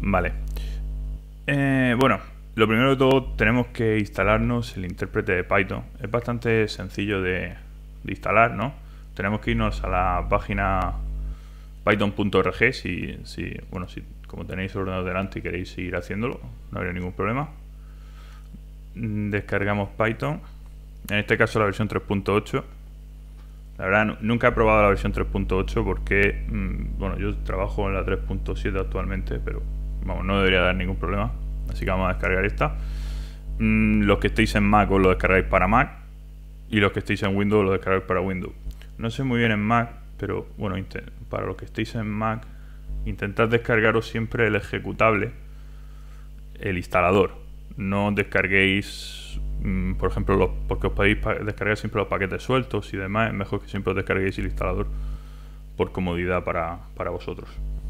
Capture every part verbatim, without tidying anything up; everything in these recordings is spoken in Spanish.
Vale. Eh, bueno, lo primero de todo tenemos que instalarnos el intérprete de Python. Es bastante sencillo de, de instalar, ¿no? Tenemos que irnos a la página python punto org si, si, bueno, si como tenéis el ordenador delante y queréis seguir haciéndolo, no habría ningún problema. Descargamos Python, en este caso la versión tres punto ocho. La verdad nunca he probado la versión tres punto ocho porque, mmm, bueno, yo trabajo en la tres punto siete actualmente, pero vamos, no debería dar ningún problema. Así que vamos a descargar esta. Mm, los que estéis en Mac os lo descargáis para Mac, y los que estéis en Windows lo descargáis para Windows. No sé muy bien en Mac, pero bueno, para los que estéis en Mac, intentad descargaros siempre el ejecutable, el instalador. No descarguéis, mmm, por ejemplo, los, porque os podéis descargar siempre los paquetes sueltos y demás. Es mejor que siempre os descarguéis el instalador por comodidad para, para vosotros.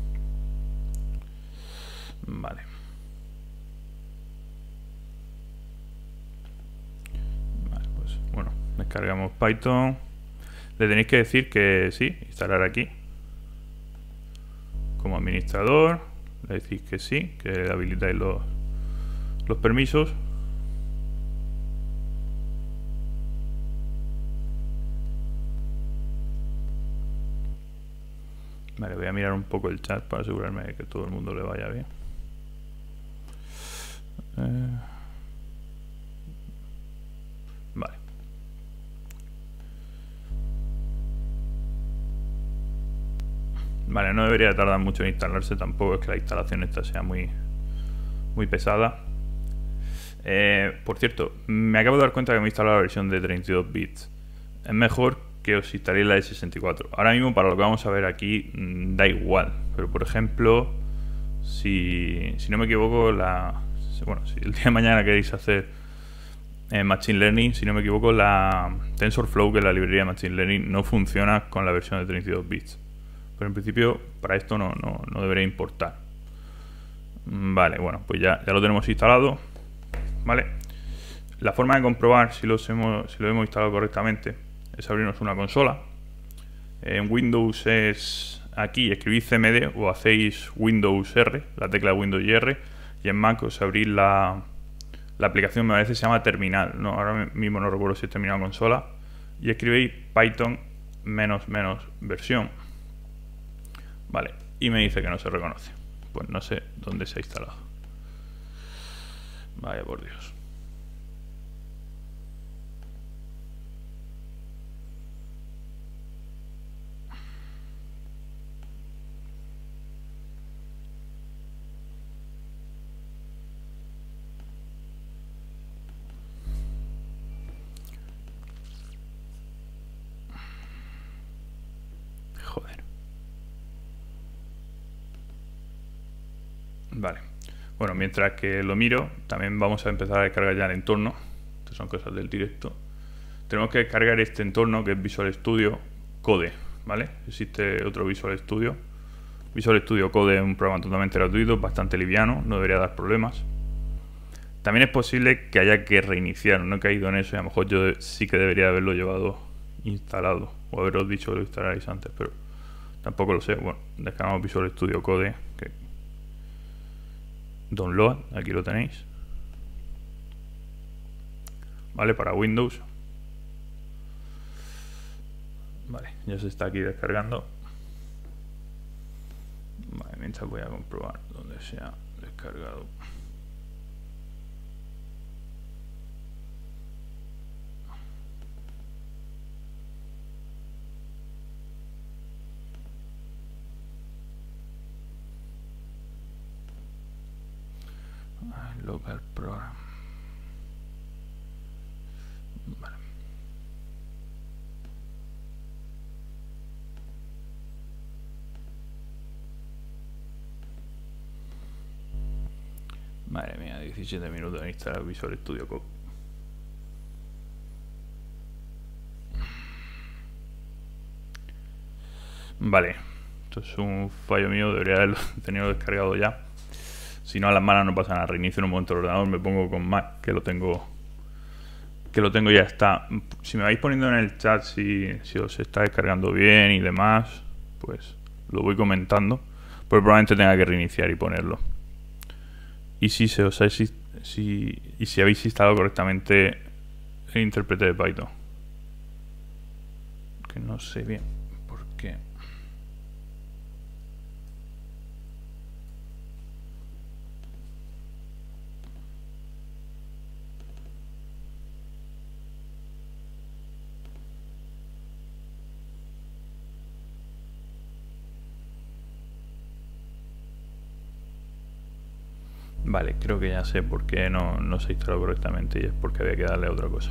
Vale. Vale, pues bueno, descargamos Python. Le tenéis que decir que sí, instalar aquí como administrador. Le decís que sí, que habilitáis los, los permisos. Vale, voy a mirar un poco el chat para asegurarme de que todo el mundo le vaya bien. Eh, vale. Vale, no debería tardar mucho en instalarse, tampoco es que la instalación esta sea muy, muy pesada. Eh, por cierto, me acabo de dar cuenta que me he instalado la versión de treinta y dos bits. Es mejor que os instaléis la de sesenta y cuatro. Ahora mismo, para lo que vamos a ver aquí, mmm, da igual. Pero por ejemplo, si, si no me equivoco, la bueno, si el día de mañana queréis hacer eh, Machine Learning, si no me equivoco, la TensorFlow, que es la librería de Machine Learning, no funciona con la versión de treinta y dos bits. Pero en principio, para esto no, no, no debería importar. Vale, bueno, pues ya, ya lo tenemos instalado. Vale. La forma de comprobar si, los hemos, si lo hemos instalado correctamente es abrirnos una consola. En Windows es aquí, escribís C M D o hacéis Windows R, la tecla de Windows y R, y en Mac os abrís la, la aplicación, me parece se llama Terminal, no, ahora mismo no recuerdo si es Terminal Consola, y escribís Python menos menos versión. Vale, y me dice que no se reconoce. Pues no sé dónde se ha instalado. Vaya por Dios. Joder. Vale. Bueno, mientras que lo miro, también vamos a empezar a descargar ya el entorno. Estas son cosas del directo. Tenemos que descargar este entorno que es Visual Studio Code, ¿vale? Existe otro Visual Studio. Visual Studio Code es un programa totalmente gratuito, bastante liviano, no debería dar problemas. También es posible que haya que reiniciar, no he caído en eso y a lo mejor yo sí que debería haberlo llevado instalado o haberos dicho que lo instalarais antes, pero tampoco lo sé. Bueno, descargamos Visual Studio Code, que download, aquí lo tenéis, vale, para Windows. Vale, ya se está aquí descargando. Vale, mientras voy a comprobar dónde se ha descargado. Local program. Vale. Madre mía, diecisiete minutos en instalar Visual Studio Code. Vale, esto es un fallo mío, debería haberlo tenido descargado ya. Si no, a las malas no pasa nada. Reinicio en un momento el ordenador, me pongo con Mac, que lo tengo que lo tengo ya está. Si me vais poniendo en el chat si, si os está descargando bien y demás, pues lo voy comentando, pero probablemente tenga que reiniciar y ponerlo. y si se os ha si, si, y si habéis instalado correctamente el intérprete de Python. Que no sé bien por qué. Vale, creo que ya sé por qué no, no se instaló correctamente y es porque había que darle a otra cosa.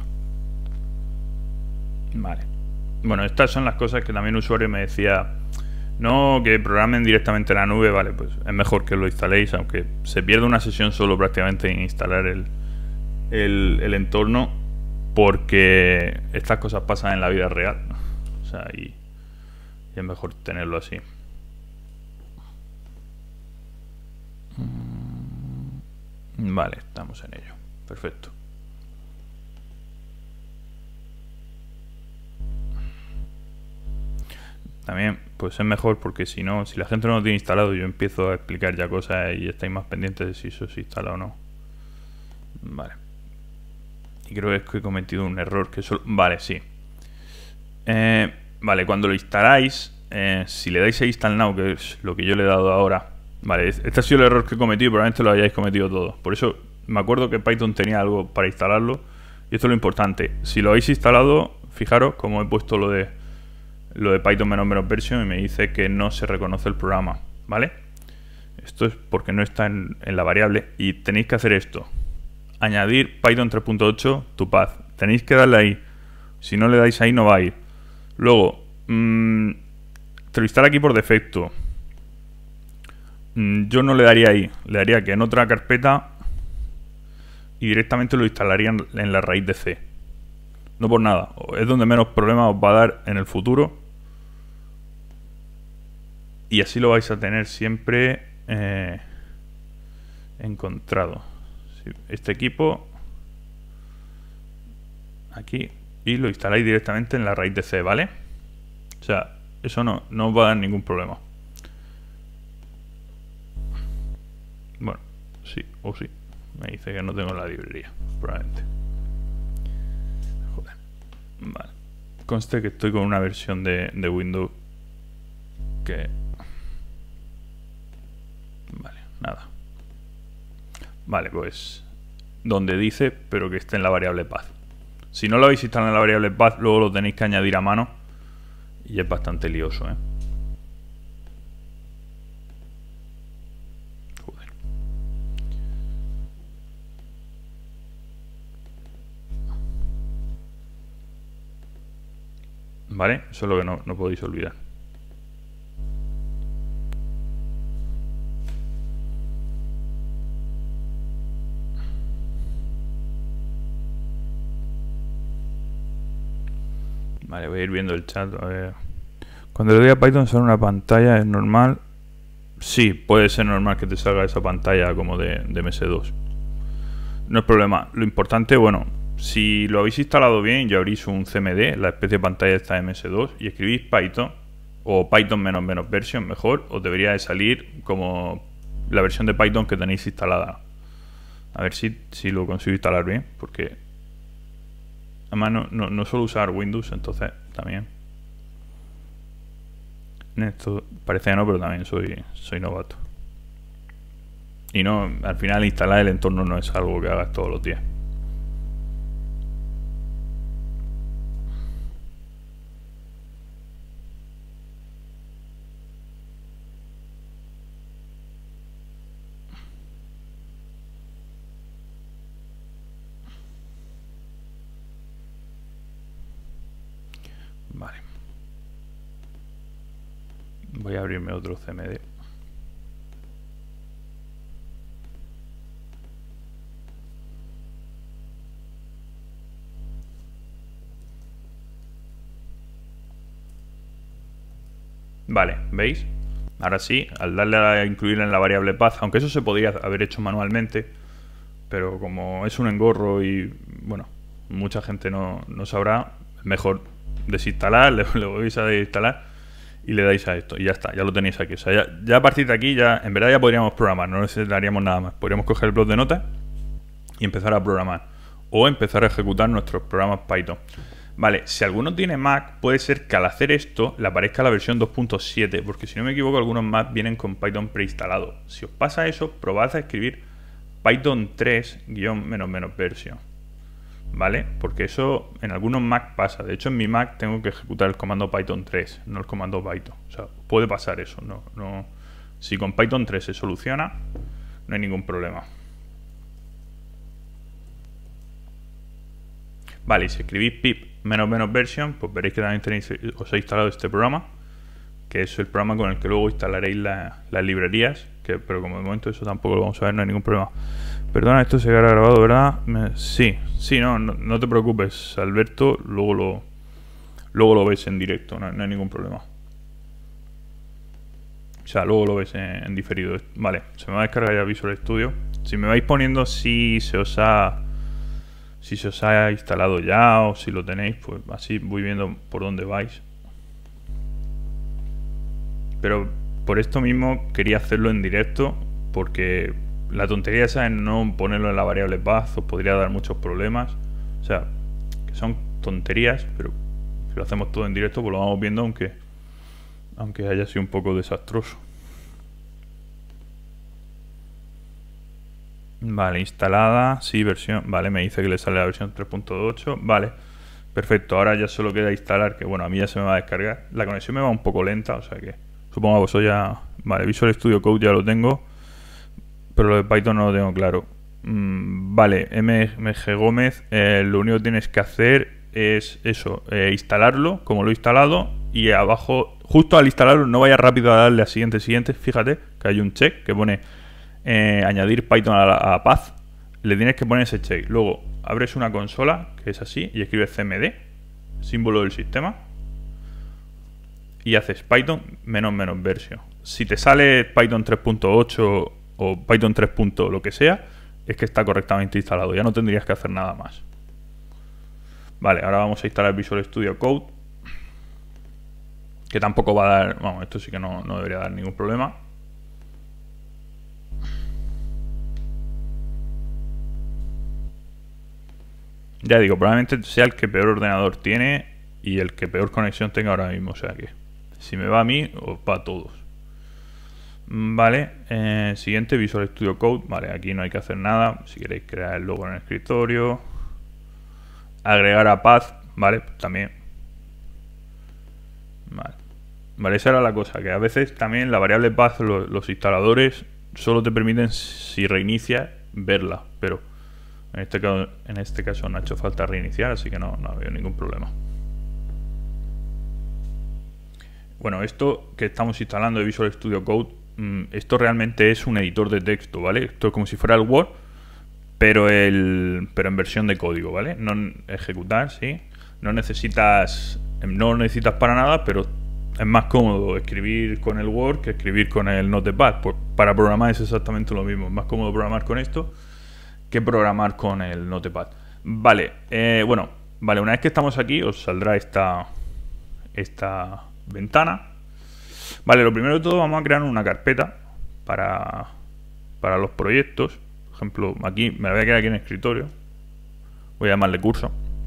Vale. Bueno, estas son las cosas que también un usuario me decía, no, que programen directamente en la nube. Vale, pues es mejor que lo instaléis, aunque se pierda una sesión solo prácticamente en instalar el, el, el entorno, porque estas cosas pasan en la vida real. O sea, y, y es mejor tenerlo así. Vale, estamos en ello. Perfecto. También, pues es mejor porque si no, si la gente no lo tiene instalado, yo empiezo a explicar ya cosas y estáis más pendientes de si eso se instala o no. Vale. Y creo que es que he cometido un error que solo... Vale, sí. Eh, vale, cuando lo instaláis, eh, si le dais a Install Now, que es lo que yo le he dado ahora... Vale, este ha sido el error que he cometido y probablemente lo hayáis cometido todos. Por eso me acuerdo que Python tenía algo para instalarlo. Y esto es lo importante. Si lo habéis instalado, fijaros como he puesto lo de lo de Python menos menos version y me dice que no se reconoce el programa. ¿Vale? Esto es porque no está en, en la variable. Y tenéis que hacer esto. Añadir Python tres punto ocho to path. Tenéis que darle ahí. Si no le dais ahí no va a ir. Luego, mmm, te lo instala aquí por defecto. Yo no le daría ahí, le daría que en otra carpeta y directamente lo instalaría en, en la raíz de C. No por nada, es donde menos problemas os va a dar en el futuro. Y así lo vais a tener siempre eh, encontrado. Este equipo aquí y lo instaláis directamente en la raíz de C, ¿vale? O sea, eso no, no os va a dar ningún problema. Bueno, sí, o sí. Me dice que no tengo la librería, probablemente. Joder. Vale. Conste que estoy con una versión de, de Windows que... Vale, nada. Vale, pues... Donde dice, pero que esté en la variable path. Si no lo habéis instalado en la variable path, luego lo tenéis que añadir a mano. Y es bastante lioso, ¿eh? ¿Vale? Eso es lo que no, no podéis olvidar. Vale, voy a ir viendo el chat. A ver. Cuando le doy a Python sale una pantalla, ¿es normal? Sí, puede ser normal que te salga esa pantalla como de, de M S dos. No es problema. Lo importante, bueno... Si lo habéis instalado bien, ya abrís un C M D, la especie de pantalla está M S dos, y escribís Python, o Python menos menos version, mejor, os debería de salir como la versión de Python que tenéis instalada. A ver si, si lo consigo instalar bien, porque además no, no, no suelo usar Windows, entonces también. Esto parece que no, pero también soy, soy novato. Y no, al final instalar el entorno no es algo que hagas todos los días. Vale. Voy a abrirme otro C M D. Vale, ¿veis? Ahora sí, al darle a incluir en la variable path, aunque eso se podría haber hecho manualmente, pero como es un engorro y, bueno, mucha gente no, no sabrá, mejor desinstalar, le, le vais a desinstalar y le dais a esto y ya está, ya lo tenéis aquí. O sea, ya, ya a partir de aquí ya en verdad ya podríamos programar, no necesitaríamos nada más. Podríamos coger el bloc de notas y empezar a programar o empezar a ejecutar nuestros programas Python. Vale, si alguno tiene Mac, puede ser que al hacer esto le aparezca la versión dos punto siete, porque si no me equivoco algunos Mac vienen con Python preinstalado. Si os pasa eso, probad a escribir Python tres menos menos version, ¿vale? Porque eso en algunos Mac pasa. De hecho en mi Mac tengo que ejecutar el comando Python tres, no el comando Python. O sea, puede pasar eso, no, no. Si con Python tres se soluciona, no hay ningún problema. Vale, y si escribís pip menos menos version, pues veréis que también tenéis, os he instalado este programa, que es el programa con el que luego instalaréis la, las librerías, que, pero como de momento eso tampoco lo vamos a ver, no hay ningún problema. Perdona, esto se quedará grabado, ¿verdad? Me, sí, sí, no, no, no te preocupes, Alberto, luego lo, luego lo ves en directo, no, no hay ningún problema. O sea, luego lo ves en, en diferido. Vale, se me va a descargar ya Visual Studio. Si me vais poniendo si se os ha... Si se os ha instalado ya o si lo tenéis, pues así voy viendo por dónde vais. Pero por esto mismo quería hacerlo en directo, porque la tontería esa en no ponerlo en la variable path os podría dar muchos problemas. O sea, que son tonterías, pero si lo hacemos todo en directo pues lo vamos viendo, aunque, aunque haya sido un poco desastroso. Vale, instalada, sí, versión, vale, me dice que le sale la versión tres punto ocho, vale, perfecto, ahora ya solo queda instalar, que bueno, a mí ya se me va a descargar, la conexión me va un poco lenta, o sea que supongo que vosotros ya, vale, Visual Studio Code ya lo tengo, pero lo de Python no lo tengo claro. Mm, vale, M G Gómez, eh, lo único que tienes que hacer es eso, eh, instalarlo, como lo he instalado, y abajo, justo al instalarlo, no vaya rápido a darle a siguiente, siguiente, fíjate que hay un check que pone... Eh, añadir Python a, la, a Path, le tienes que poner ese check. Luego abres una consola que es así y escribes C M D, símbolo del sistema, y haces Python menos menos version. Si te sale Python tres punto ocho o Python tres. Lo que sea, es que está correctamente instalado, ya no tendrías que hacer nada más. Vale, ahora vamos a instalar Visual Studio Code, que tampoco va a dar, vamos, esto sí que no, no debería dar ningún problema. Ya digo, probablemente sea el que peor ordenador tiene y el que peor conexión tenga ahora mismo. O sea que si me va a mí, os va a todos. Vale, eh, siguiente, Visual Studio Code. Vale, aquí no hay que hacer nada. Si queréis crear el logo en el escritorio, agregar a Path, vale, también. Vale, vale, esa era la cosa, que a veces también la variable Path, los, los instaladores solo te permiten, si reinicias, verla, pero En este, caso, en este caso no ha hecho falta reiniciar, así que no, no ha habido ningún problema. Bueno, esto que estamos instalando de Visual Studio Code, mmm, esto realmente es un editor de texto, ¿vale? Esto es como si fuera el Word, pero, el, pero en versión de código, ¿vale? No ejecutar, sí. No necesitas, no lo necesitas para nada, pero es más cómodo escribir con el Word que escribir con el Notepad. Pues para programar es exactamente lo mismo. Es más cómodo programar con esto que programar con el Notepad. Vale, eh, bueno, vale, una vez que estamos aquí os saldrá esta, esta ventana. Vale, lo primero de todo vamos a crear una carpeta para, para los proyectos. Por ejemplo, aquí me la voy a quedar aquí en el escritorio. Voy a llamarle curso.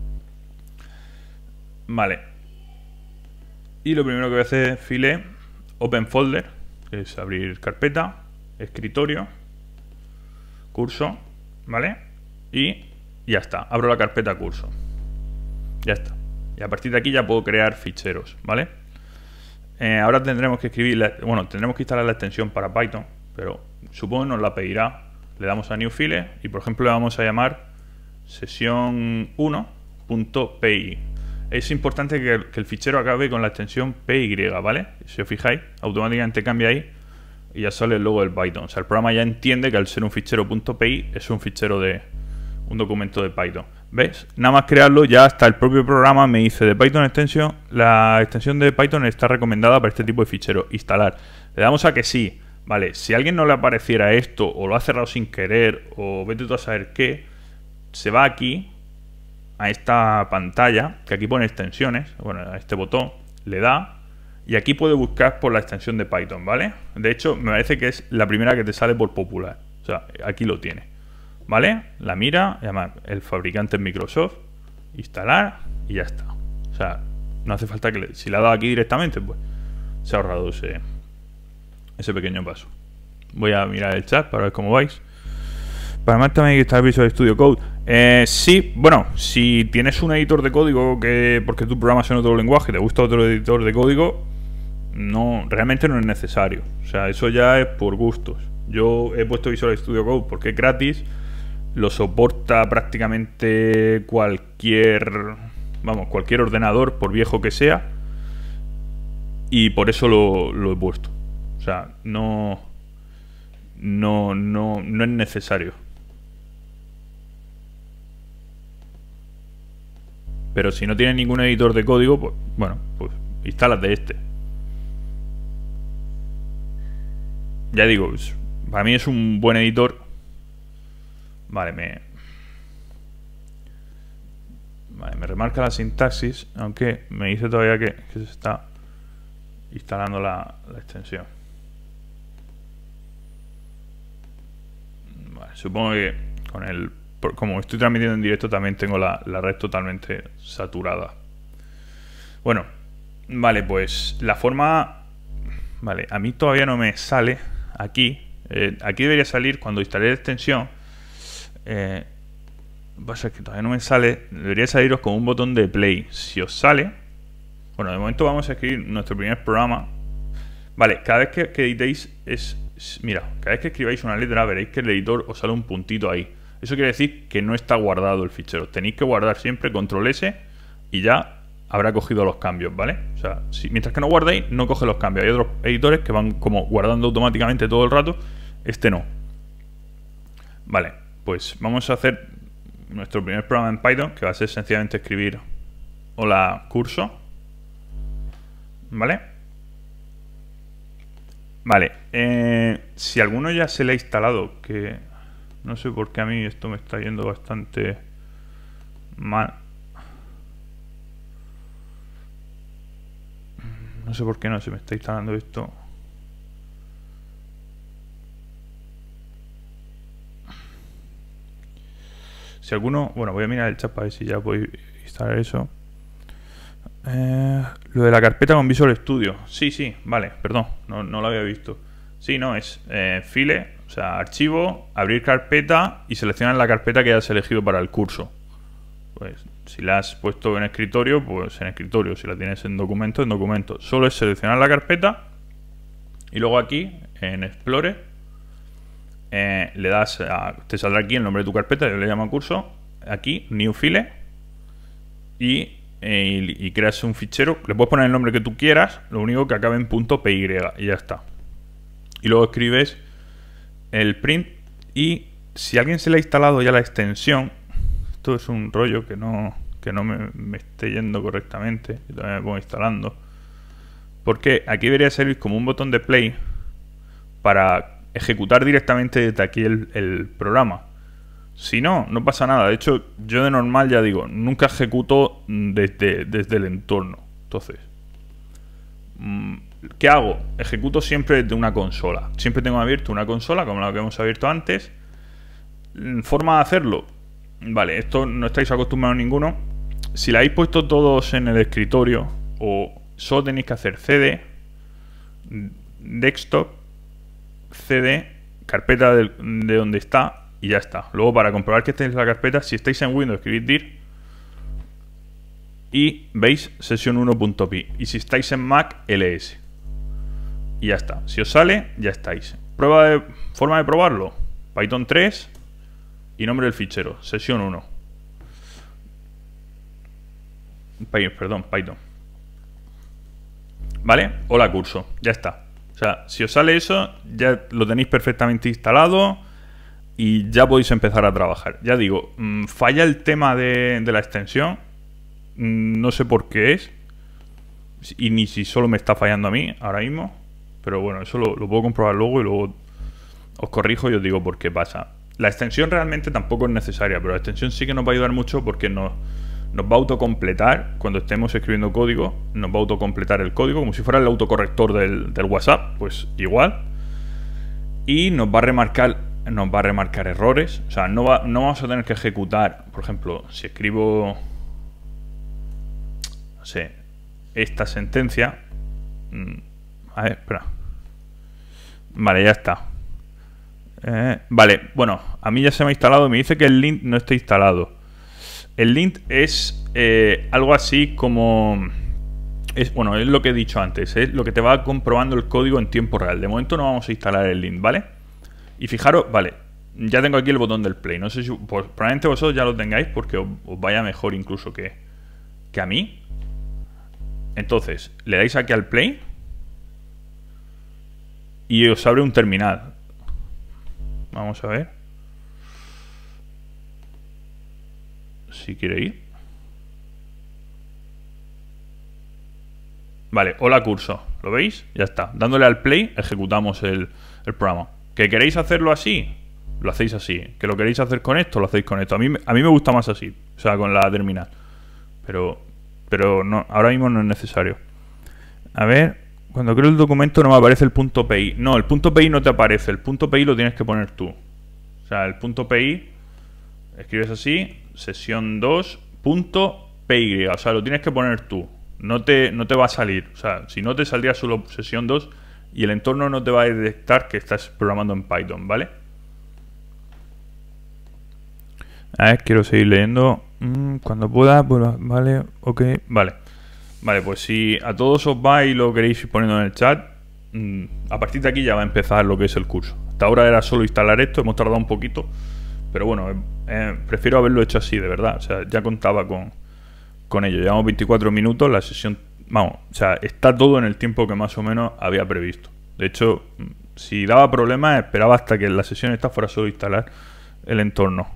Vale. Y lo primero que voy a hacer es file open folder, que es abrir carpeta, escritorio, curso. ¿Vale? Y ya está, abro la carpeta curso. Ya está. Y a partir de aquí ya puedo crear ficheros, ¿vale? Eh, ahora tendremos que escribir, la, bueno, tendremos que instalar la extensión para Python, pero supongo que nos la pedirá. Le damos a New File y por ejemplo le vamos a llamar sesión uno punto P I. Es importante que, que el fichero acabe con la extensión P Y, ¿vale? Si os fijáis, automáticamente cambia ahí y ya sale el logo del Python. O sea, el programa ya entiende que al ser un fichero .py es un fichero de un documento de Python. ¿Ves? Nada más crearlo, ya hasta el propio programa me dice de Python Extension, la extensión de Python está recomendada para este tipo de fichero. Instalar. Le damos a que sí. Vale, si a alguien no le apareciera esto, o lo ha cerrado sin querer, o vete tú a saber qué, se va aquí, a esta pantalla, que aquí pone extensiones, bueno, a este botón, le da, Y aquí puedes buscar por la extensión de Python, ¿vale? De hecho, me parece que es la primera que te sale por popular. O sea, aquí lo tiene, ¿vale? La mira, y además el fabricante es Microsoft, instalar y ya está. O sea, no hace falta que le, si la ha dado aquí directamente, pues se ha ahorrado ese, ese pequeño paso. Voy a mirar el chat para ver cómo vais. Para más también hay que estar Visual Studio Code. Eh, sí, bueno, si tienes un editor de código que porque tú programas en otro lenguaje, te gusta otro editor de código, no, realmente no es necesario. O sea, eso ya es por gustos. Yo he puesto Visual Studio Code porque es gratis, lo soporta prácticamente cualquier, vamos, cualquier ordenador, por viejo que sea, y por eso lo, lo he puesto. O sea, no, no, no, no es necesario. Pero si no tienes ningún editor de código, pues bueno, pues instálate este. Ya digo, para mí es un buen editor. Vale, me... Vale, me remarca la sintaxis, aunque me dice todavía que, que se está instalando la, la extensión. Vale, supongo que con el... Como estoy transmitiendo en directo, también tengo la, la red totalmente saturada. Bueno, vale, pues la forma... Vale, a mí todavía no me sale aquí. Eh, aquí debería salir cuando instalé la extensión. Eh, pasa que todavía no me sale. Debería saliros con un botón de play. Si os sale... Bueno, de momento vamos a escribir nuestro primer programa. Vale, cada vez que, que editéis es... Mira, cada vez que escribáis una letra veréis que el editor os sale un puntito ahí. Eso quiere decir que no está guardado el fichero. Tenéis que guardar siempre control ese y ya habrá cogido los cambios, ¿vale? O sea, si, mientras que no guardéis, no coge los cambios. Hay otros editores que van como guardando automáticamente todo el rato. Este no. Vale, pues vamos a hacer nuestro primer programa en Python, que va a ser sencillamente escribir hola curso. ¿Vale? Vale. Eh, si alguno ya se le ha instalado, que... No sé por qué a mí esto me está yendo bastante mal. No sé por qué no se me está instalando esto. Si alguno... Bueno, voy a mirar el chat para ver si ya puedo instalar eso. Eh, lo de la carpeta con Visual Studio. Sí, sí, vale, perdón, no, no lo había visto. Sí, no, es eh, file, o sea, archivo, abrir carpeta y seleccionar la carpeta que hayas elegido para el curso. Pues si la has puesto en escritorio, pues en escritorio. Si la tienes en documento, en documento. Solo es seleccionar la carpeta y luego aquí, en Explorer, eh, le das a, te saldrá aquí el nombre de tu carpeta, yo le llamo curso, aquí, New File, y, eh, y, y creas un fichero. Le puedes poner el nombre que tú quieras, lo único que acabe en .py y ya está. Y luego escribes el print y si a alguien se le ha instalado ya la extensión, esto es un rollo que no, que no me, me esté yendo correctamente, yo también me pongo instalando, porque aquí debería salir como un botón de play para ejecutar directamente desde aquí el, el programa. Si no, no pasa nada. De hecho, yo de normal ya digo, nunca ejecuto desde, desde el entorno. Entonces, ¿qué hago? Ejecuto siempre desde una consola. Siempre tengo abierto una consola, como la que hemos abierto antes. ¿Forma de hacerlo? Vale, esto no estáis acostumbrados ninguno. Si la habéis puesto todos en el escritorio, o solo tenéis que hacer cd, desktop, cd, carpeta de, de donde está, y ya está. Luego, para comprobar que estáis en la carpeta, si estáis en Windows, escribid dir y veis sesión uno punto py. Y si estáis en Mac, ls. Y ya está. Si os sale, ya estáis. Prueba de, forma de probarlo: Python tres y nombre del fichero, sesión uno. Perdón, Python. ¿Vale? Hola curso. Ya está. O sea, si os sale eso, ya lo tenéis perfectamente instalado y ya podéis empezar a trabajar. Ya digo, mmm, falla el tema de, de la extensión. Mmm, no sé por qué es. Y ni si solo me está fallando a mí ahora mismo. Pero bueno, eso lo, lo puedo comprobar luego y luego os corrijo y os digo por qué pasa. La extensión realmente tampoco es necesaria, pero la extensión sí que nos va a ayudar mucho porque nos, nos va a autocompletar cuando estemos escribiendo código, nos va a autocompletar el código como si fuera el autocorrector del, del WhatsApp, pues igual. Y nos va a remarcar, nos va a remarcar errores. O sea, no, va, no vamos a tener que ejecutar, por ejemplo, si escribo, no sé, esta sentencia. A ver, espera. Vale, ya está. Eh, vale, bueno, a mí ya se me ha instalado. Me dice que el lint no está instalado. El lint es eh, algo así como... Es, bueno, es lo que he dicho antes. Es lo que te va comprobando el código en tiempo real. De momento no vamos a instalar el lint, ¿vale? Y fijaros, vale, ya tengo aquí el botón del play. No sé si... Pues, probablemente vosotros ya lo tengáis porque os, os vaya mejor incluso que, que a mí. Entonces, le dais aquí al play y os abre un terminal. Vamos a ver si quiere ir. Vale, hola curso. ¿Lo veis? Ya está. Dándole al play ejecutamos el, el programa. ¿Que queréis hacerlo así? Lo hacéis así. ¿Que lo queréis hacer con esto? Lo hacéis con esto. A mí, a mí me gusta más así. O sea, con la terminal. Pero, pero no, ahora mismo no es necesario. A ver... Cuando creo el documento no me aparece el punto P I. No, el punto P I no te aparece. El punto P I lo tienes que poner tú. O sea, el punto P I, escribes así, sesión dos punto P Y. O sea, lo tienes que poner tú. No te, no te va a salir. O sea, si no te saldría solo sesión dos y el entorno no te va a detectar que estás programando en Python, ¿vale? A ver, quiero seguir leyendo. Mm, cuando pueda, bueno, vale, ok, vale. Vale, pues si a todos os va y lo queréis ir poniendo en el chat, mmm, a partir de aquí ya va a empezar lo que es el curso. Hasta ahora era solo instalar esto, hemos tardado un poquito, pero bueno, eh, prefiero haberlo hecho así, de verdad. O sea, ya contaba con, con ello. Llevamos veinticuatro minutos, la sesión, vamos, o sea, está todo en el tiempo que más o menos había previsto. De hecho, si daba problemas, esperaba hasta que la sesión esta fuera solo instalar el entorno.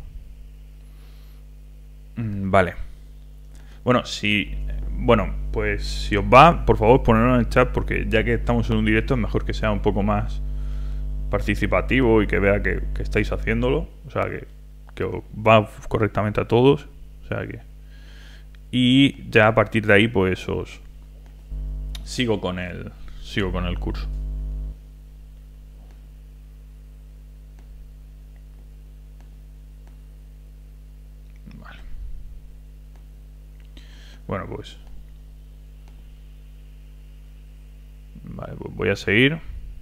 Mm, vale. Bueno, si... Bueno, pues si os va, por favor ponedlo en el chat, porque ya que estamos en un directo es mejor que sea un poco más participativo y que vea que, que estáis haciéndolo. O sea, que, que os va correctamente a todos. O sea que... Y ya a partir de ahí pues os sigo con el, sigo con el curso. Vale. Bueno, pues... Vale, pues voy a seguir.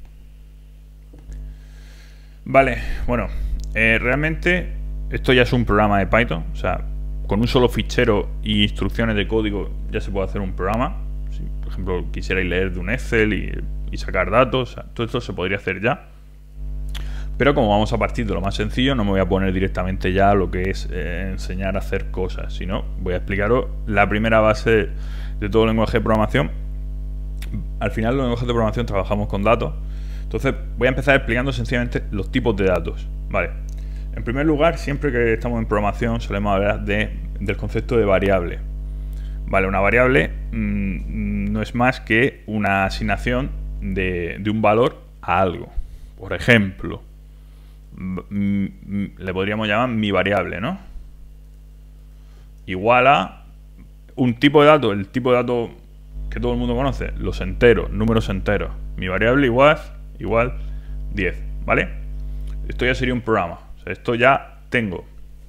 Vale, bueno, eh, realmente esto ya es un programa de Python. O sea, con un solo fichero y instrucciones de código ya se puede hacer un programa. Si, por ejemplo, quisierais leer de un Excel y, y sacar datos, o sea, todo esto se podría hacer ya. Pero como vamos a partir de lo más sencillo, no me voy a poner directamente ya a lo que es eh, enseñar a hacer cosas, sino voy a explicaros la primera base de, de todo lenguaje de programación. Al final, los lenguajes de programación trabajamos con datos. Entonces, voy a empezar explicando sencillamente los tipos de datos. Vale. En primer lugar, siempre que estamos en programación, solemos hablar de, del concepto de variable. Vale, una variable mmm, no es más que una asignación de, de un valor a algo. Por ejemplo, le podríamos llamar mi variable, ¿no? Igual a un tipo de dato, el tipo de dato que todo el mundo conoce, los enteros, números enteros. Mi variable igual, igual diez, ¿vale? Esto ya sería un programa. O sea, esto ya tengo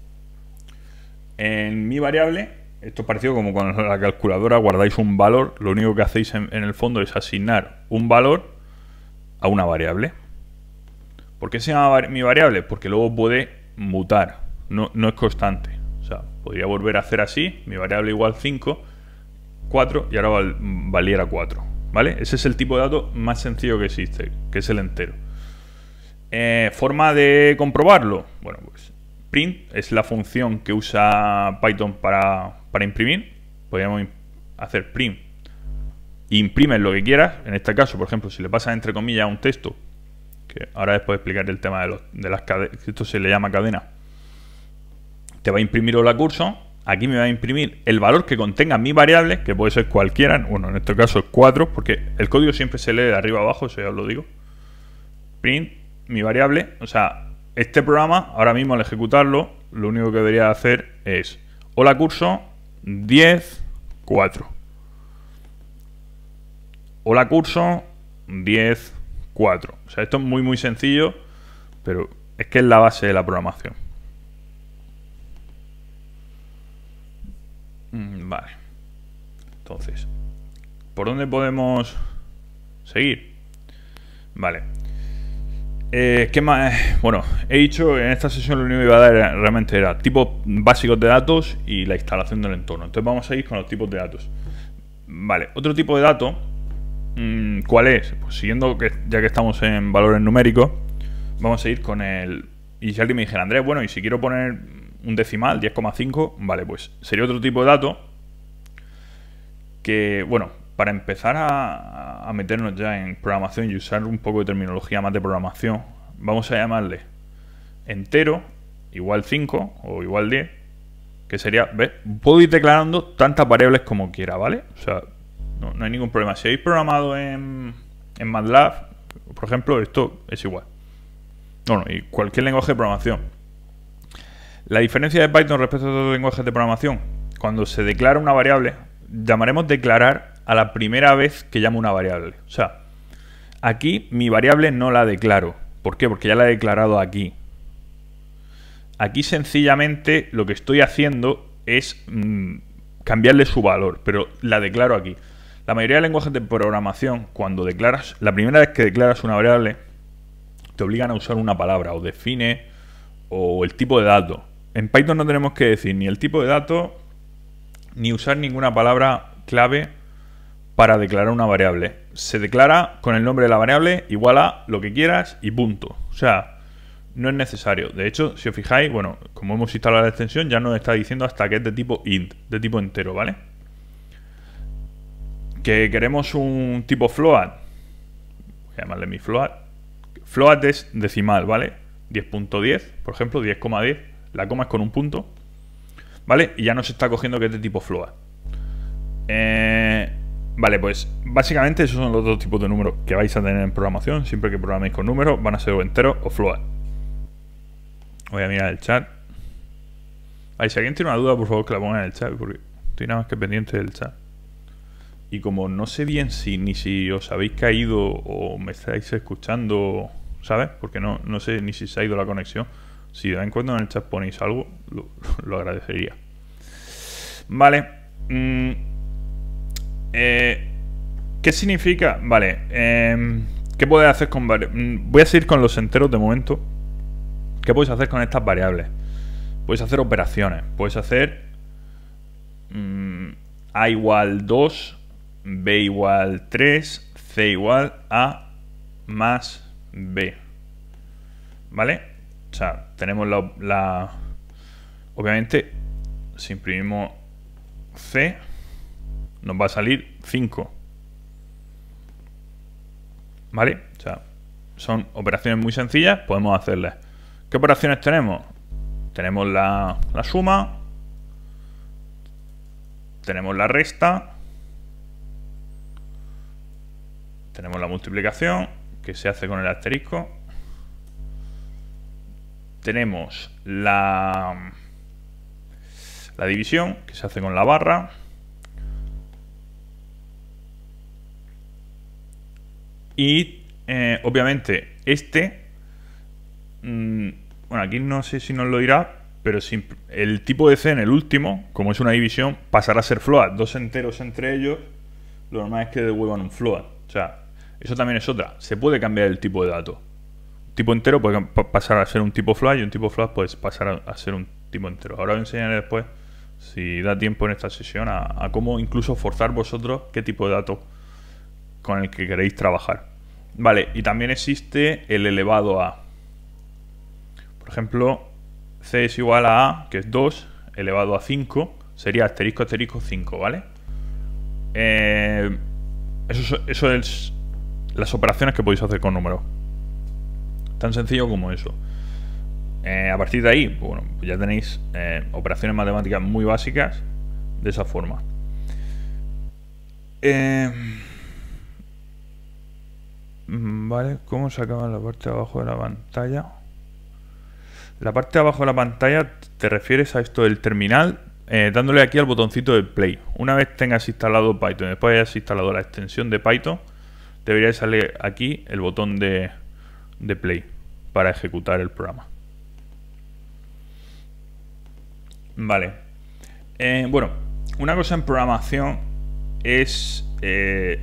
en mi variable. Esto es parecido como cuando en la calculadora guardáis un valor. Lo único que hacéis en, en el fondo es asignar un valor a una variable. ¿Por qué se llama mi variable? Porque luego puede mutar, no, no es constante. O sea, podría volver a hacer así, mi variable igual cinco, cuatro, y ahora val, valiera cuatro, ¿vale? Ese es el tipo de dato más sencillo que existe, que es el entero. Eh, ¿Forma de comprobarlo? Bueno, pues print es la función que usa Python para, para imprimir. Podríamos hacer print. Imprimes lo que quieras. En este caso, por ejemplo, si le pasas entre comillas a un texto, que ahora después explicar el tema de, los, de las cadenas, esto se le llama cadena, te va a imprimir la curso. Aquí me va a imprimir el valor que contenga mi variable, que puede ser cualquiera. Bueno, en este caso es cuatro, porque el código siempre se lee de arriba a abajo, eso ya os lo digo. Print, mi variable. O sea, este programa, ahora mismo al ejecutarlo, lo único que debería hacer es: hola curso, diez, cuatro. Hola curso, diez, cuatro. O sea, esto es muy muy sencillo, pero es que es la base de la programación. Vale. Entonces, ¿por dónde podemos seguir? Vale. Eh, ¿Qué más? Bueno, he dicho en esta sesión lo único que iba a dar era, realmente era tipos básicos de datos y la instalación del entorno. Entonces vamos a ir con los tipos de datos. Vale, otro tipo de dato, mmm, ¿cuál es? Pues siguiendo, que ya que estamos en valores numéricos, vamos a ir con el... Y si alguien me dijera, Andrés, bueno, y si quiero poner un decimal, diez coma cinco, vale, pues sería otro tipo de dato que, bueno, para empezar a, a meternos ya en programación y usar un poco de terminología más de programación, vamos a llamarle entero igual cinco o igual diez, que sería, ¿ves? Puedo ir declarando tantas variables como quiera, ¿vale? O sea, no, no hay ningún problema. Si habéis programado en, en MATLAB, por ejemplo, esto es igual. Bueno, y cualquier lenguaje de programación. La diferencia de Python respecto a otros lenguajes de programación, cuando se declara una variable, llamaremos declarar a la primera vez que llamo una variable. O sea, aquí mi variable no la declaro. ¿Por qué? Porque ya la he declarado aquí. Aquí sencillamente lo que estoy haciendo es mmm, cambiarle su valor, pero la declaro aquí. La mayoría de lenguajes de programación, cuando declaras, la primera vez que declaras una variable, te obligan a usar una palabra, o define, o el tipo de dato. En Python no tenemos que decir ni el tipo de dato, ni usar ninguna palabra clave para declarar una variable. Se declara con el nombre de la variable igual a lo que quieras y punto. O sea, no es necesario. De hecho, si os fijáis, bueno, como hemos instalado la extensión, ya nos está diciendo hasta que es de tipo int, de tipo entero, ¿vale? Que queremos un tipo float. Voy a llamarle mi float. Float es decimal, ¿vale? diez punto diez, por ejemplo, diez coma diez. La coma es con un punto, ¿vale? Y ya nos está cogiendo que es de tipo float. Eh, vale, pues básicamente esos son los dos tipos de números que vais a tener en programación. Siempre que programéis con números, van a ser o enteros o float. Voy a mirar el chat. Vale, si alguien tiene una duda, por favor que la ponga en el chat, porque estoy nada más que pendiente del chat. Y como no sé bien si ni si os habéis caído o me estáis escuchando, ¿sabes? Porque no, no sé ni si se ha ido la conexión. Si de vez en cuando en el chat ponéis algo, lo, lo agradecería. Vale. Mm, eh, ¿Qué significa? Vale. Eh, ¿Qué puedes hacer con variables? Mm, voy a seguir con los enteros de momento. ¿Qué puedes hacer con estas variables? Puedes hacer operaciones. Puedes hacer mm, A igual dos, B igual tres, C igual A más B. ¿Vale? O sea, tenemos la, la... Obviamente, si imprimimos C, nos va a salir cinco. ¿Vale? O sea, son operaciones muy sencillas, podemos hacerlas. ¿Qué operaciones tenemos? Tenemos la, la suma, tenemos la resta, tenemos la multiplicación, que se hace con el asterisco. Tenemos la, la división, que se hace con la barra. Y, eh, obviamente, este... Mmm, bueno, aquí no sé si nos lo dirá, pero si el tipo de C en el último, como es una división, pasará a ser float. Dos enteros entre ellos, lo normal es que devuelvan un float. O sea, eso también es otra. Se puede cambiar el tipo de dato. Tipo entero puede pasar a ser un tipo float y un tipo float puede pasar a ser un tipo entero. Ahora os enseñaré después, si da tiempo en esta sesión, a, a cómo incluso forzar vosotros qué tipo de dato con el que queréis trabajar. Vale, y también existe el elevado a. Por ejemplo, C es igual a A, que es dos, elevado a cinco, sería asterisco, asterisco, cinco, ¿vale? Eh, eso, eso es las operaciones que podéis hacer con números. Tan sencillo como eso. Eh, a partir de ahí, bueno, ya tenéis eh, operaciones matemáticas muy básicas de esa forma. Eh, vale, ¿cómo se acaba la parte de abajo de la pantalla? La parte de abajo de la pantalla, ¿te refieres a esto del terminal? eh, dándole aquí al botoncito de play. Una vez tengas instalado Python y después hayas instalado la extensión de Python, debería salir aquí el botón de, de play para ejecutar el programa. Vale. Eh, bueno, una cosa en programación es eh,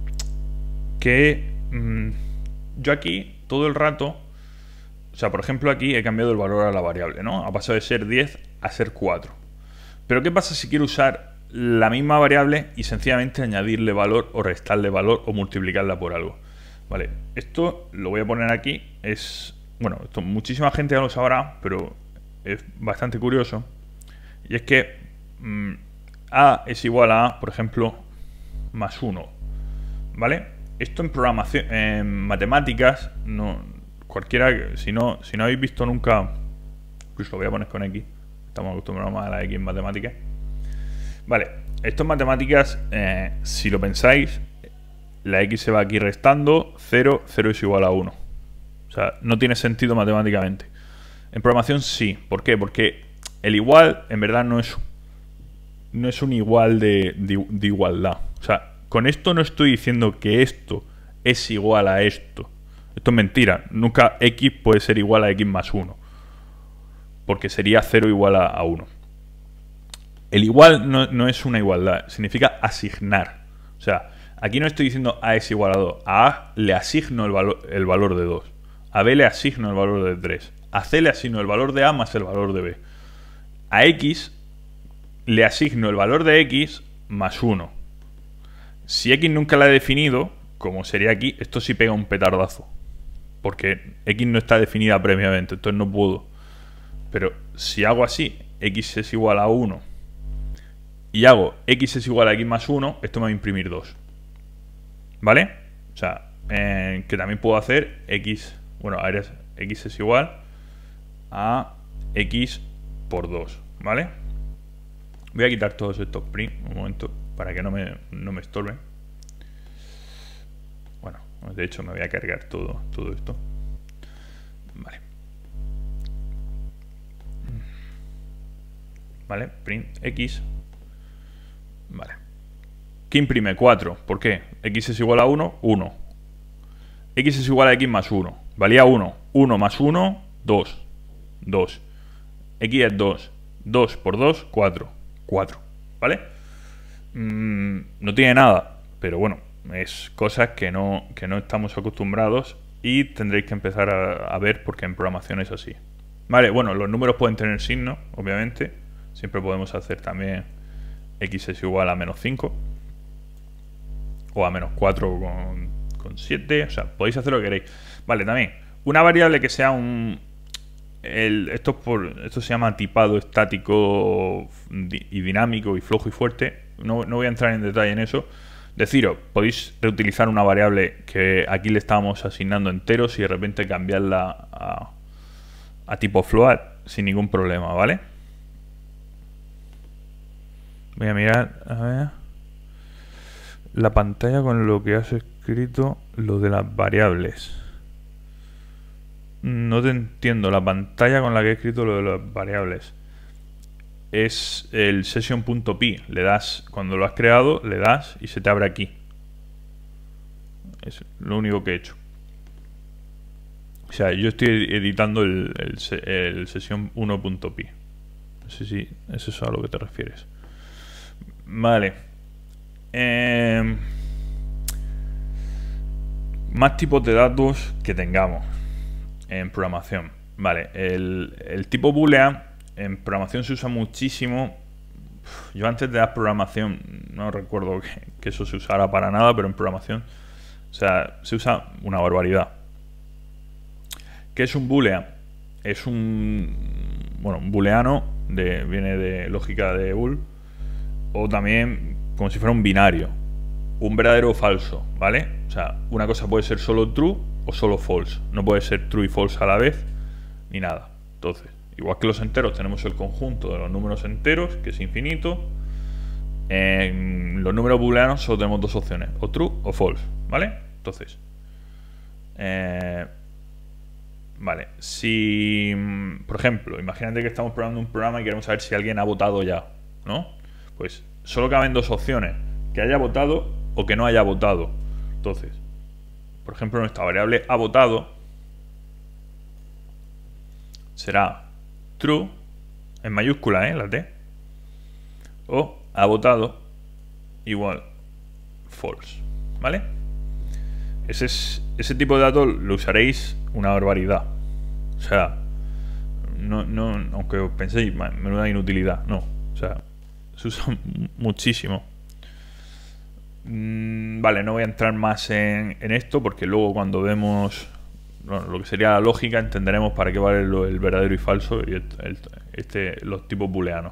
que mmm, yo aquí todo el rato, o sea, por ejemplo aquí he cambiado el valor a la variable, ¿no? Ha pasado de ser diez a ser cuatro. Pero ¿qué pasa si quiero usar la misma variable y sencillamente añadirle valor o restarle valor o multiplicarla por algo? Vale, esto lo voy a poner aquí. Es, bueno, esto muchísima gente ya lo sabrá, pero es bastante curioso. Y es que mmm, A es igual a, por ejemplo, más uno. ¿Vale? Esto en programación, en matemáticas, no, cualquiera, si no, si no habéis visto nunca, pues lo voy a poner con X. Estamos acostumbrados más a la X en matemáticas. Vale, esto en matemáticas, eh, si lo pensáis, la X se va aquí restando, cero, cero es igual a uno. O sea, no tiene sentido matemáticamente. En programación sí. ¿Por qué? Porque el igual en verdad no es, no es un igual de, de, de igualdad. O sea, con esto no estoy diciendo que esto es igual a esto. Esto es mentira. Nunca X puede ser igual a X más uno. Porque sería cero igual a, a uno. El igual no, no es una igualdad. Significa asignar. O sea, aquí no estoy diciendo A es igual a dos. A A le asigno el valor, el valor de dos. A B le asigno el valor de tres. A C le asigno el valor de A más el valor de B. A X le asigno el valor de X más uno. Si X nunca la he definido, como sería aquí, esto sí pega un petardazo. Porque X no está definida previamente, entonces no puedo. Pero si hago así, X es igual a uno, y hago X es igual a X más uno, esto me va a imprimir dos. ¿Vale? O sea, eh, que también puedo hacer X, bueno, ahora es, X es igual a X por dos. ¿Vale? Voy a quitar todos estos print un momento para que no me, no me estorben. Bueno, de hecho me voy a cargar todo, todo esto. Vale. Vale, print X. Vale. ¿Qué imprime? cuatro. ¿Por qué? X es igual a uno, uno. X es igual a X más uno. Valía uno. uno más uno, dos. dos. X es dos. dos por dos, cuatro. cuatro. ¿Vale? Mm, no tiene nada, pero bueno, es cosas que no, que no estamos acostumbrados y tendréis que empezar a, a ver porque en programación es así. Vale, bueno, los números pueden tener signo, obviamente. Siempre podemos hacer también X es igual a menos cinco o a menos cuatro con, con siete. O sea, podéis hacer lo que queréis. Vale, también una variable que sea un... El, esto, es por, esto se llama tipado estático y dinámico y flojo y fuerte. No, no voy a entrar en detalle en eso. Deciros, podéis reutilizar una variable que aquí le estábamos asignando enteros y de repente cambiarla a, a tipo float sin ningún problema, ¿vale? Voy a mirar, a ver, la pantalla con lo que has escrito, lo de las variables. No te entiendo, la pantalla con la que he escrito lo de las variables. Es el session.py. Le das, cuando lo has creado, le das y se te abre aquí. Es lo único que he hecho. O sea, yo estoy editando el, el, el session uno.py. No sé si es eso a lo que te refieres. Vale. Eh, más tipos de datos que tengamos en programación. Vale, el, el tipo boolean en programación se usa muchísimo. Yo antes de la programación no recuerdo que, que eso se usara para nada, pero en programación, o sea, se usa una barbaridad. ¿Qué es un boolean? Es un, bueno, un booleano de, viene de lógica de bool, o también como si fuera un binario, un verdadero o falso, ¿vale? O sea, una cosa puede ser solo true o solo false. No puede ser true y false a la vez, ni nada. Entonces, igual que los enteros, tenemos el conjunto de los números enteros, que es infinito. En los números booleanos solo tenemos dos opciones, o true o false, ¿vale? Entonces, eh, vale, si, por ejemplo, imagínate que estamos probando un programa y queremos saber si alguien ha votado ya. ¿no? Pues solo caben dos opciones, que haya votado o que no haya votado. Entonces, por ejemplo, nuestra variable ha votado será true, en mayúscula, ¿eh? La T. O ha votado igual false, ¿vale? Ese, es, ese tipo de datos lo usaréis una barbaridad. O sea, no, no, aunque os penséis, menuda inutilidad, no. O sea, se usa muchísimo. Mm, vale, no voy a entrar más en, en esto porque luego cuando vemos bueno, lo que sería la lógica entenderemos para qué vale lo, el verdadero y falso y el, el, este, los tipos booleanos.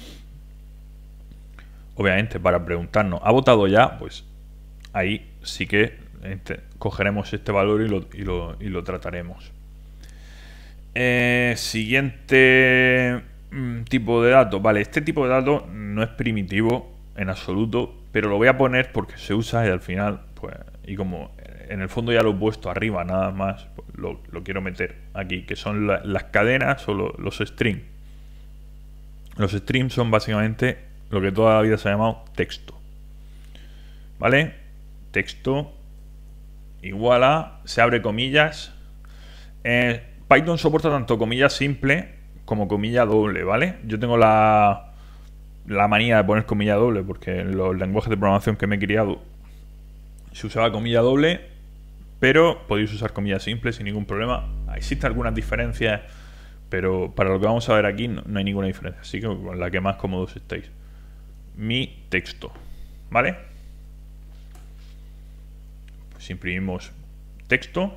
Obviamente, para preguntarnos, ¿ha votado ya? Pues ahí sí que este, cogeremos este valor y lo, y lo, y lo trataremos. Eh, siguiente mm, tipo de dato. Vale, este tipo de dato no es primitivo en absoluto, pero lo voy a poner porque se usa y al final, pues, y como en el fondo ya lo he puesto arriba nada más, pues lo, lo quiero meter aquí, que son la, las cadenas o lo, los strings. Los strings son básicamente lo que toda la vida se ha llamado texto. ¿Vale? Texto igual a, se abre comillas. Eh, Python soporta tanto comilla simple como comilla doble, ¿vale? Yo tengo la, la manía de poner comilla doble porque en los lenguajes de programación que me he criado se usaba comilla doble, pero podéis usar comillas simples sin ningún problema. Existen algunas diferencias, pero para lo que vamos a ver aquí no, no hay ninguna diferencia, así que con la que más cómodos estéis. Mi texto, ¿vale? Pues imprimimos texto,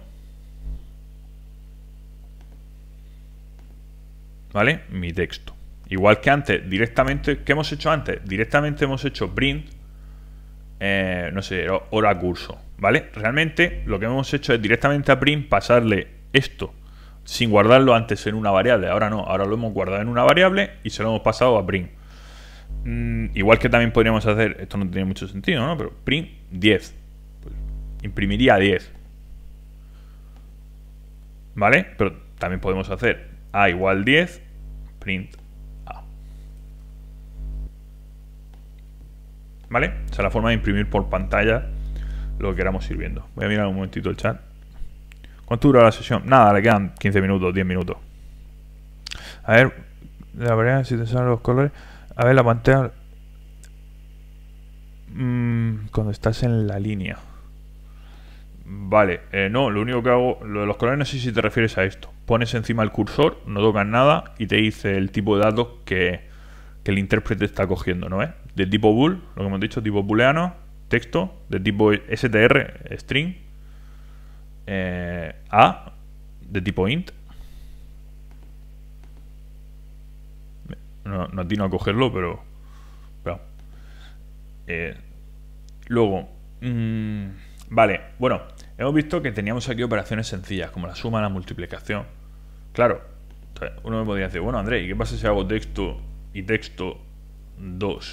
¿vale? Mi texto. Igual que antes, directamente, ¿qué hemos hecho antes? Directamente hemos hecho print, eh, no sé, hora curso, ¿vale? Realmente lo que hemos hecho es directamente a print pasarle esto, sin guardarlo antes en una variable. Ahora no, ahora lo hemos guardado en una variable y se lo hemos pasado a print. Mm, igual que también podríamos hacer, esto no tiene mucho sentido, ¿no? Pero print diez. Pues imprimiría diez. ¿Vale? Pero también podemos hacer a igual diez, print a. ¿Vale? Esa es la forma de imprimir por pantalla lo que queramos ir viendo. Voy a mirar un momentito el chat. ¿Cuánto dura la sesión? Nada, le quedan quince minutos, diez minutos. A ver, la verdad, si te salen los colores. A ver, la pantalla. Mm, cuando estás en la línea. Vale, eh, no, lo único que hago, lo de los colores no sé si te refieres a esto. Pones encima el cursor, no tocas nada y te dice el tipo de datos que, que el intérprete está cogiendo, ¿no es? De tipo bool, lo que hemos dicho, tipo booleano, texto, de tipo str, string, eh, a, de tipo int. No, no atino a cogerlo, pero... pero eh, luego... Mmm, vale, bueno, hemos visto que teníamos aquí operaciones sencillas, como la suma, la multiplicación. Claro, uno me podría decir, bueno, Andrés, ¿y qué pasa si hago texto y texto dos?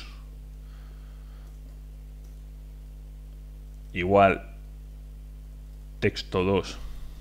Igual texto dos.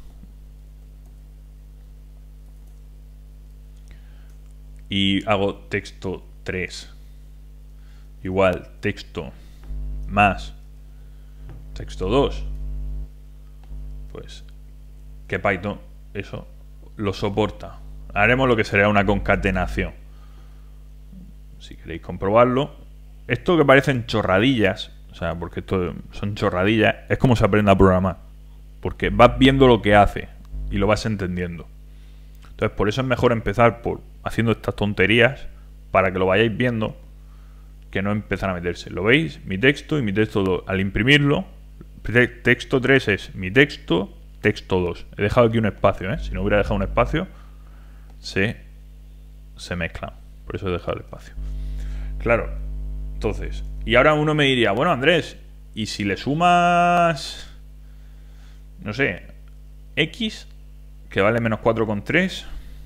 Y hago texto tres. Igual texto más texto dos. Pues que Python eso lo soporta. Haremos lo que sería una concatenación. Si queréis comprobarlo. Esto que parecen chorradillas, o sea, porque esto son chorradillas, es como se aprende a programar. Porque vas viendo lo que hace y lo vas entendiendo. Entonces, por eso es mejor empezar por haciendo estas tonterías para que lo vayáis viendo, que no empezar a meterse. ¿Lo veis? Mi texto y mi texto dos. Al imprimirlo, texto tres es mi texto, texto dos. He dejado aquí un espacio, ¿eh? Si no hubiera dejado un espacio, se, se mezclan. Por eso he dejado el espacio. Claro. Entonces, y ahora uno me diría, bueno, Andrés, ¿y si le sumas, no sé, x, que vale menos cuatro coma tres?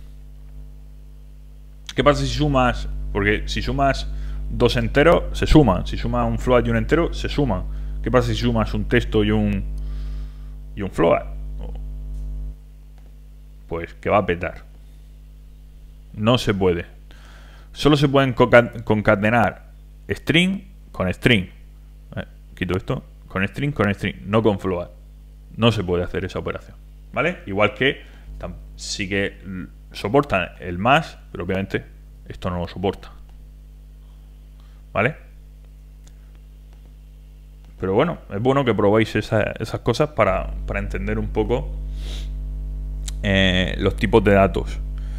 ¿Qué pasa si sumas? Porque si sumas dos enteros, se suman. Si sumas un float y un entero, se suman. ¿Qué pasa si sumas un texto y un y un float? Pues que va a petar. No se puede. Solo se pueden concatenar string con string. Eh, quito esto. Con string con string, no con float. No se puede hacer esa operación, ¿vale? Igual que sí que soportan el más, pero obviamente esto no lo soporta, ¿vale? Pero bueno, es bueno que probéis esa, esas cosas para, para entender un poco eh, los tipos de datos.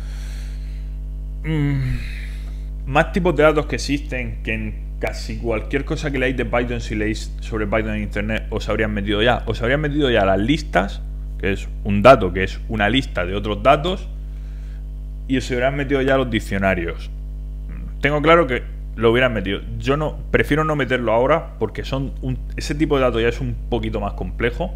Mm, más tipos de datos que existen que en casi cualquier cosa que leáis de Python, si leéis sobre Python en internet, os habrían metido ya. Os habrían metido ya las listas, que es un dato, que es una lista de otros datos, y os habrían metido ya los diccionarios. Tengo claro que lo hubieran metido. Yo no prefiero no meterlo ahora porque son un, ese tipo de datos ya es un poquito más complejo.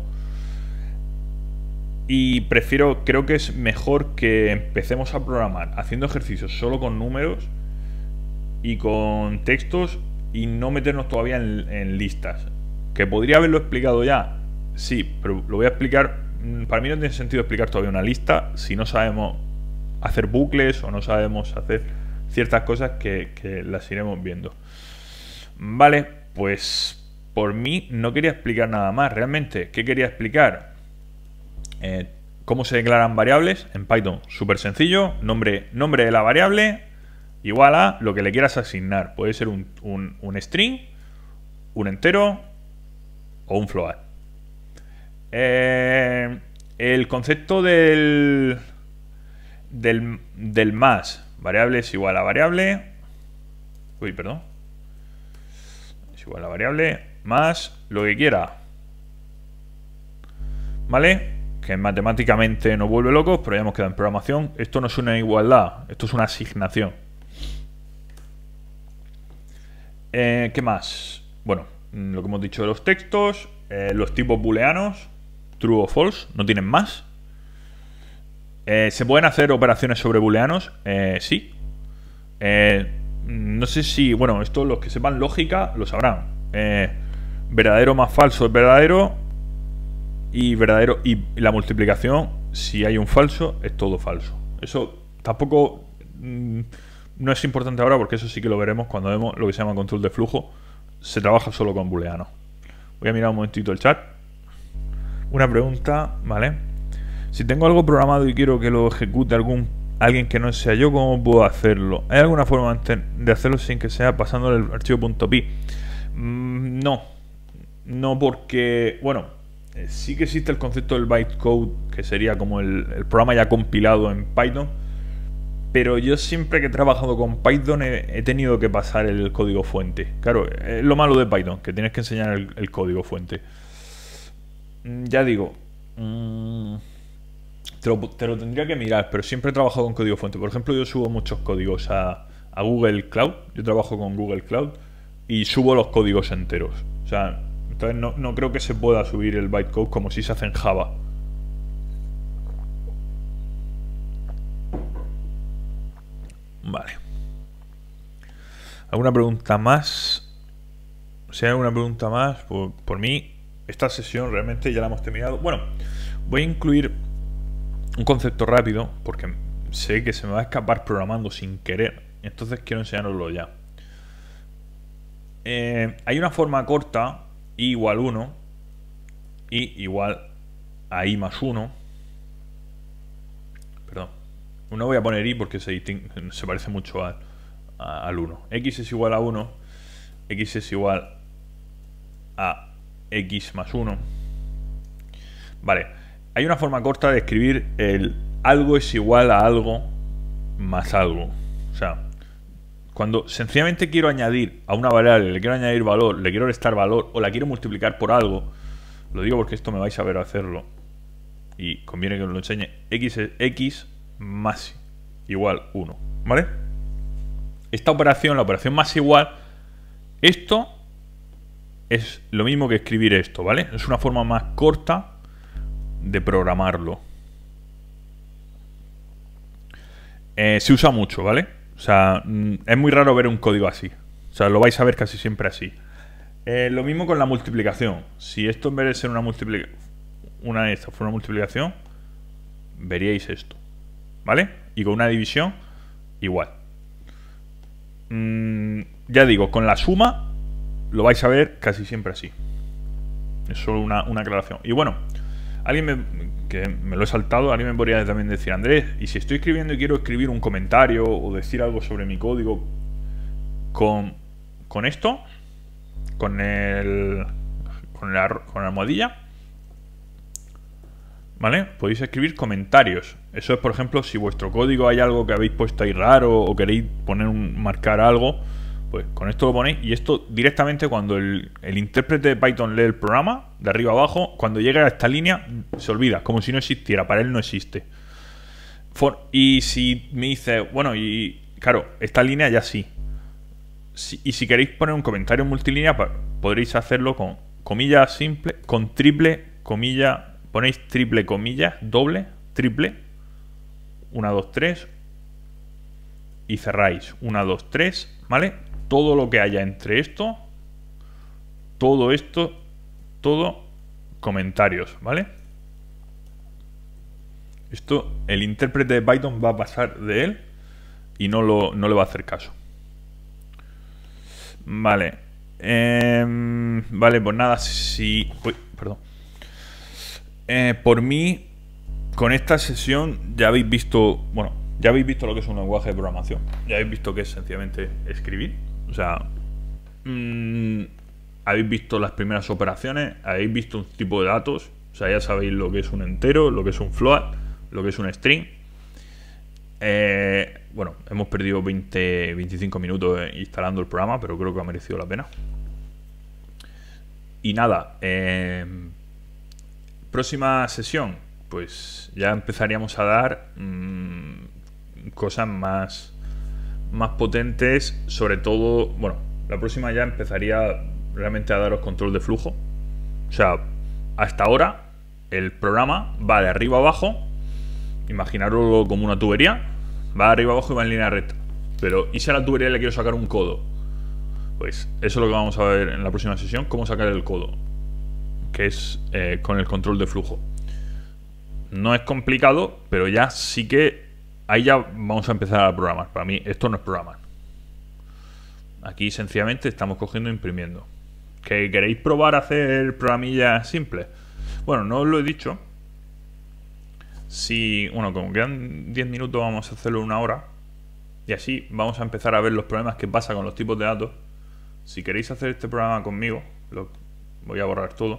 Y prefiero, creo que es mejor que empecemos a programar haciendo ejercicios solo con números y con textos y no meternos todavía en, en listas. ¿Que podría haberlo explicado ya? Sí, pero lo voy a explicar. Para mí no tiene sentido explicar todavía una lista si no sabemos hacer bucles o no sabemos hacer ciertas cosas que, que las iremos viendo. Vale, pues por mí no quería explicar nada más. Realmente, ¿qué quería explicar? Eh, ¿Cómo se declaran variables? En Python, súper sencillo. Nombre, nombre de la variable igual a lo que le quieras asignar. Puede ser un, un, un string, un entero o un float. Eh, el concepto del, del, del más. Variable es igual a variable. Uy, perdón. Es igual a variable más lo que quiera. ¿Vale? Que matemáticamente nos vuelve locos, pero ya hemos quedado en programación. Esto no es una igualdad, esto es una asignación. Eh, ¿Qué más? Bueno, lo que hemos dicho de los textos, eh, los tipos booleanos, true o false, no tienen más. Eh, ¿Se pueden hacer operaciones sobre booleanos? Eh, sí. Eh, no sé si, bueno, esto los que sepan lógica lo sabrán. Eh, verdadero más falso es verdadero. Y verdadero y la multiplicación, si hay un falso, es todo falso. Eso tampoco mmm, no es importante ahora porque eso sí que lo veremos cuando vemos lo que se llama control de flujo. Se trabaja solo con booleanos. Voy a mirar un momentito el chat. Una pregunta, ¿vale? Si tengo algo programado y quiero que lo ejecute algún alguien que no sea yo, ¿cómo puedo hacerlo? ¿Hay alguna forma de hacerlo sin que sea pasándole el archivo .py? Mm, no. No porque, bueno, sí que existe el concepto del bytecode, que sería como el, el programa ya compilado en Python, pero yo siempre que he trabajado con Python he, he tenido que pasar el código fuente. Claro, es lo malo de Python, que tienes que enseñar el, el código fuente. Ya digo, mmm, te, lo, te lo tendría que mirar, pero siempre he trabajado con código fuente. Por ejemplo, yo subo muchos códigos a, a Google Cloud, yo trabajo con Google Cloud y subo los códigos enteros. O sea, entonces no, no creo que se pueda subir el bytecode como si se hace en Java. Vale. ¿Alguna pregunta más? Si hay alguna pregunta más, por, por mí, esta sesión realmente ya la hemos terminado. Bueno, voy a incluir un concepto rápido, porque sé que se me va a escapar programando sin querer. Entonces quiero enseñaroslo ya. Eh, hay una forma corta, i igual uno, i igual a i más uno. Perdón. No voy a poner i porque se, se parece mucho al, a, al uno. X es igual a uno. X es igual a x más uno. Vale. Hay una forma corta de escribir el algo es igual a algo más algo. O sea, cuando sencillamente quiero añadir a una variable, le quiero añadir valor, le quiero restar valor o la quiero multiplicar por algo, lo digo porque esto me vais a ver hacerlo y conviene que os lo enseñe. X es x más igual uno, ¿vale? Esta operación, la operación más igual, esto es lo mismo que escribir esto, ¿vale? Es una forma más corta de programarlo. Eh, se usa mucho, ¿vale? O sea, es muy raro ver un código así. O sea, lo vais a ver casi siempre así. Eh, lo mismo con la multiplicación. Si esto en vez de ser una multiplicación, una de estas fuera una multiplicación, veríais esto, ¿vale? Y con una división, igual. mmm, ya digo, con la suma lo vais a ver casi siempre así. Es solo una, una aclaración. Y bueno, alguien me, que me lo he saltado, alguien me podría también decir, Andrés, y si estoy escribiendo y quiero escribir un comentario o decir algo sobre mi código con, con esto, con el con la, con la almohadilla, ¿vale? Podéis escribir comentarios. Eso es, por ejemplo, si vuestro código hay algo que habéis puesto ahí raro o queréis poner un, marcar algo, pues con esto lo ponéis. Y esto directamente cuando el, el intérprete de Python lee el programa, de arriba a abajo, cuando llega a esta línea, se olvida, como si no existiera. Para él no existe. For, y si me dice, bueno, y claro, esta línea ya sí. Si, y si queréis poner un comentario en multilínea, podréis hacerlo con comilla simple, con triple comilla. Ponéis triple comillas, doble, triple, uno, dos, tres, y cerráis uno, dos, tres, ¿vale? Todo lo que haya entre esto, todo esto, todo comentarios, ¿vale? Esto, el intérprete de Python va a pasar de él y no, lo, no le va a hacer caso. Vale. Eh, vale, pues nada, si... Uy, perdón. Eh, por mí, con esta sesión ya habéis visto, bueno, ya habéis visto lo que es un lenguaje de programación. Ya habéis visto que es sencillamente escribir. O sea, mmm, habéis visto las primeras operaciones, habéis visto un tipo de datos. O sea, ya sabéis lo que es un entero, lo que es un float, lo que es un string. Eh, bueno, hemos perdido veinte, veinticinco minutos instalando el programa, pero creo que ha merecido la pena. Y nada, eh... próxima sesión, pues ya empezaríamos a dar mmm, cosas más, más potentes, sobre todo, bueno, la próxima ya empezaría realmente a daros control de flujo. O sea, hasta ahora el programa va de arriba a abajo, imaginarlo como una tubería, va de arriba a abajo y va en línea recta. Pero, ¿y si a la tubería le quiero sacar un codo? Pues eso es lo que vamos a ver en la próxima sesión, cómo sacar el codo, que es eh, con el control de flujo. No es complicado, pero ya sí que ahí ya vamos a empezar a programar. Para mí esto no es programar. Aquí sencillamente estamos cogiendo e imprimiendo. ¿Que queréis probar a hacer programillas simples? Bueno, no os lo he dicho. Si, bueno, como quedan diez minutos, vamos a hacerlo una hora. Y así vamos a empezar a ver los problemas que pasa con los tipos de datos. Si queréis hacer este programa conmigo, lo voy a borrar todo.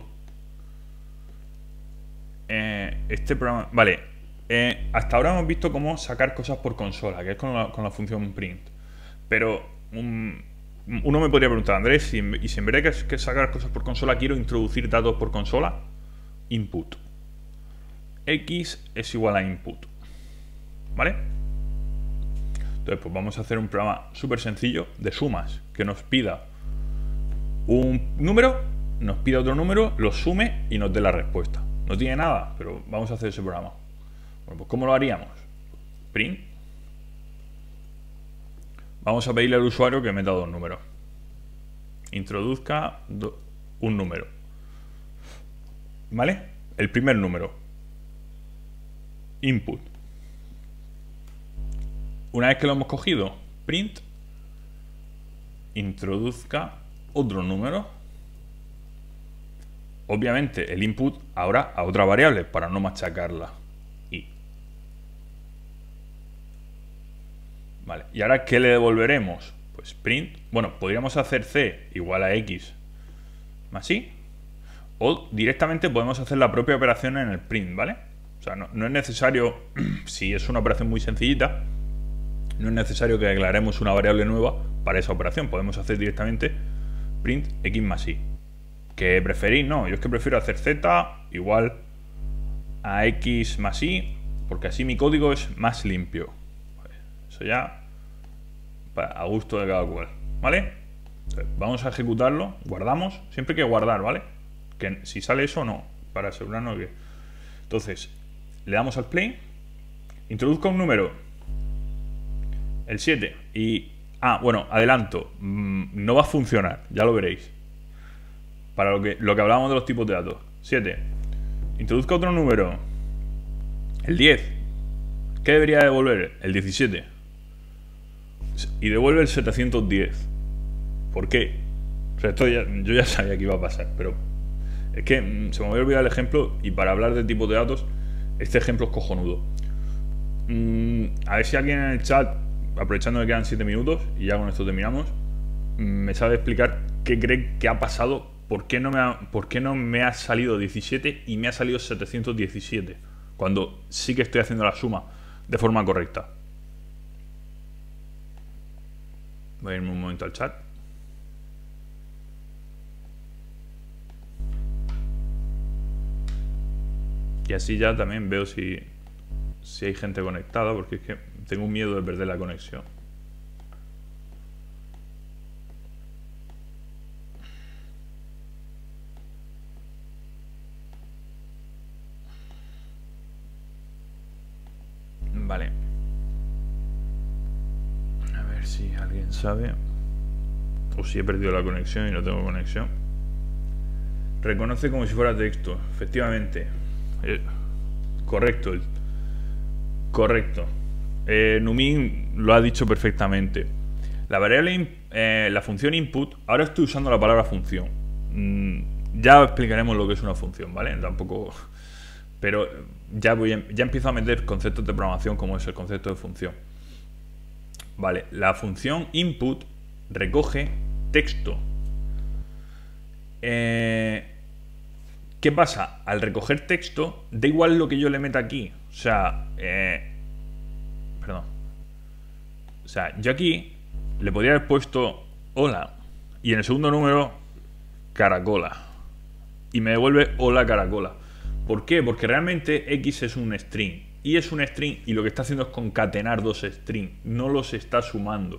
Eh, este programa, vale, eh, hasta ahora hemos visto cómo sacar cosas por consola, que es con la, con la función print. Pero um, uno me podría preguntar, Andrés, si, y si en vez de que, que sacar cosas por consola quiero introducir datos por consola, input x es igual a input, ¿vale? Entonces pues vamos a hacer un programa súper sencillo de sumas, que nos pida un número, nos pida otro número, lo sume y nos dé la respuesta. No tiene nada, pero vamos a hacer ese programa. Bueno, pues ¿cómo lo haríamos? Print. Vamos a pedirle al usuario que meta dos números. Introduzca un número. ¿Vale? El primer número. Input. Una vez que lo hemos cogido, print. Introduzca otro número. Obviamente el input ahora a otra variable para no machacarla. Y. Vale. ¿Y ahora qué le devolveremos? Pues print. Bueno, podríamos hacer c igual a x más y. O directamente podemos hacer la propia operación en el print, ¿vale? O sea, no, no es necesario, si es una operación muy sencillita, no es necesario que declaremos una variable nueva para esa operación. Podemos hacer directamente print x más y. ¿Qué preferís? No, yo es que prefiero hacer z igual a x más y, porque así mi código es más limpio. Eso ya a gusto de cada cual, ¿vale? Entonces, vamos a ejecutarlo, guardamos, siempre hay que guardar, ¿vale? Que si sale eso no, para asegurarnos que... Entonces, le damos al play, introduzca un número, el siete, y... Ah, bueno, adelanto, no va a funcionar, ya lo veréis. Para lo que, lo que hablábamos de los tipos de datos. siete. Introduzca otro número. El diez. ¿Qué debería devolver? El diecisiete. y devuelve el setecientos diez. ¿Por qué? O sea, esto ya, yo ya sabía que iba a pasar, pero es que mm, se me había olvidado el ejemplo, y para hablar de tipos de datos, este ejemplo es cojonudo. Mm, a ver si alguien en el chat, aprovechando que quedan siete minutos, y ya con esto terminamos, mm, me sabe explicar qué cree que ha pasado, por qué no me ha, por qué no me ha salido diecisiete y me ha salido setecientos diecisiete, cuando sí que estoy haciendo la suma de forma correcta. Voy a irme un momento al chat. Y así ya también veo si, si hay gente conectada, porque es que tengo miedo de perder la conexión. Vale. A ver si alguien sabe. O si he perdido la conexión y no tengo conexión. Reconoce como si fuera texto. Efectivamente. Eh, correcto. Correcto. Eh, Numin lo ha dicho perfectamente. La variable, eh, la función input. Ahora estoy usando la palabra función. Mm, ya explicaremos lo que es una función, ¿vale? Tampoco. Pero ya voy a, ya empiezo a meter conceptos de programación como es el concepto de función. Vale, la función input recoge texto. Eh, ¿Qué pasa? Al recoger texto, da igual lo que yo le meta aquí. O sea, eh, perdón. O sea, yo aquí le podría haber puesto hola y en el segundo número caracola. Y me devuelve hola caracola. ¿Por qué? Porque realmente X es un string. Y es un string y lo que está haciendo es concatenar dos strings. No los está sumando.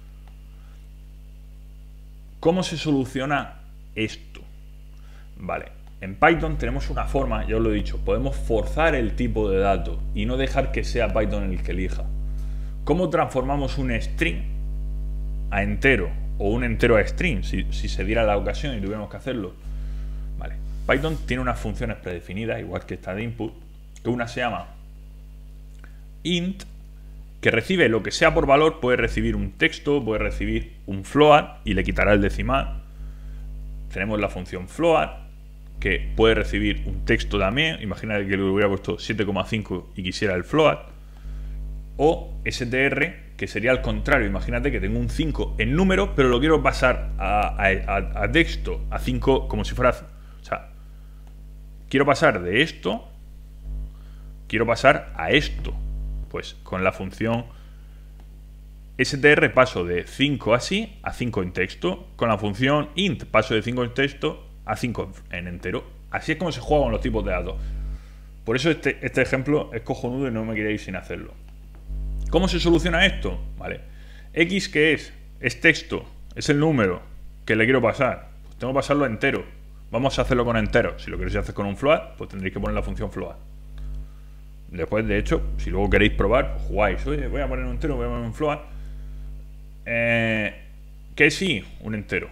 ¿Cómo se soluciona esto? Vale. En Python tenemos una forma, ya os lo he dicho. Podemos forzar el tipo de dato y no dejar que sea Python el que elija. ¿Cómo transformamos un string a entero? O un entero a string, si, si se diera la ocasión y tuviéramos que hacerlo. Vale. Python tiene unas funciones predefinidas, igual que esta de input, que una se llama int, que recibe lo que sea por valor. Puede recibir un texto, puede recibir un float y le quitará el decimal. Tenemos la función float, que puede recibir un texto también. Imagínate que le hubiera puesto siete coma cinco y quisiera el float. O str, que sería al contrario. Imagínate que tengo un cinco en número, pero lo quiero pasar a, a, a texto, a cinco, como si fuera... O sea, quiero pasar de esto, quiero pasar a esto. Pues con la función str paso de cinco así a cinco en texto. Con la función int paso de cinco en texto a cinco en entero. Así es como se juega con los tipos de datos. Por eso este, este ejemplo es cojonudo y no me quería ir sin hacerlo. ¿Cómo se soluciona esto? Vale. X, ¿qué es? Es texto, es el número que le quiero pasar. Pues tengo que pasarlo a entero. Vamos a hacerlo con entero. Si lo queréis hacer con un float, pues tendréis que poner la función float. Después, de hecho, si luego queréis probar, pues jugáis. Oye, voy a poner un entero, voy a poner un float. Eh, ¿Qué sí? Un entero.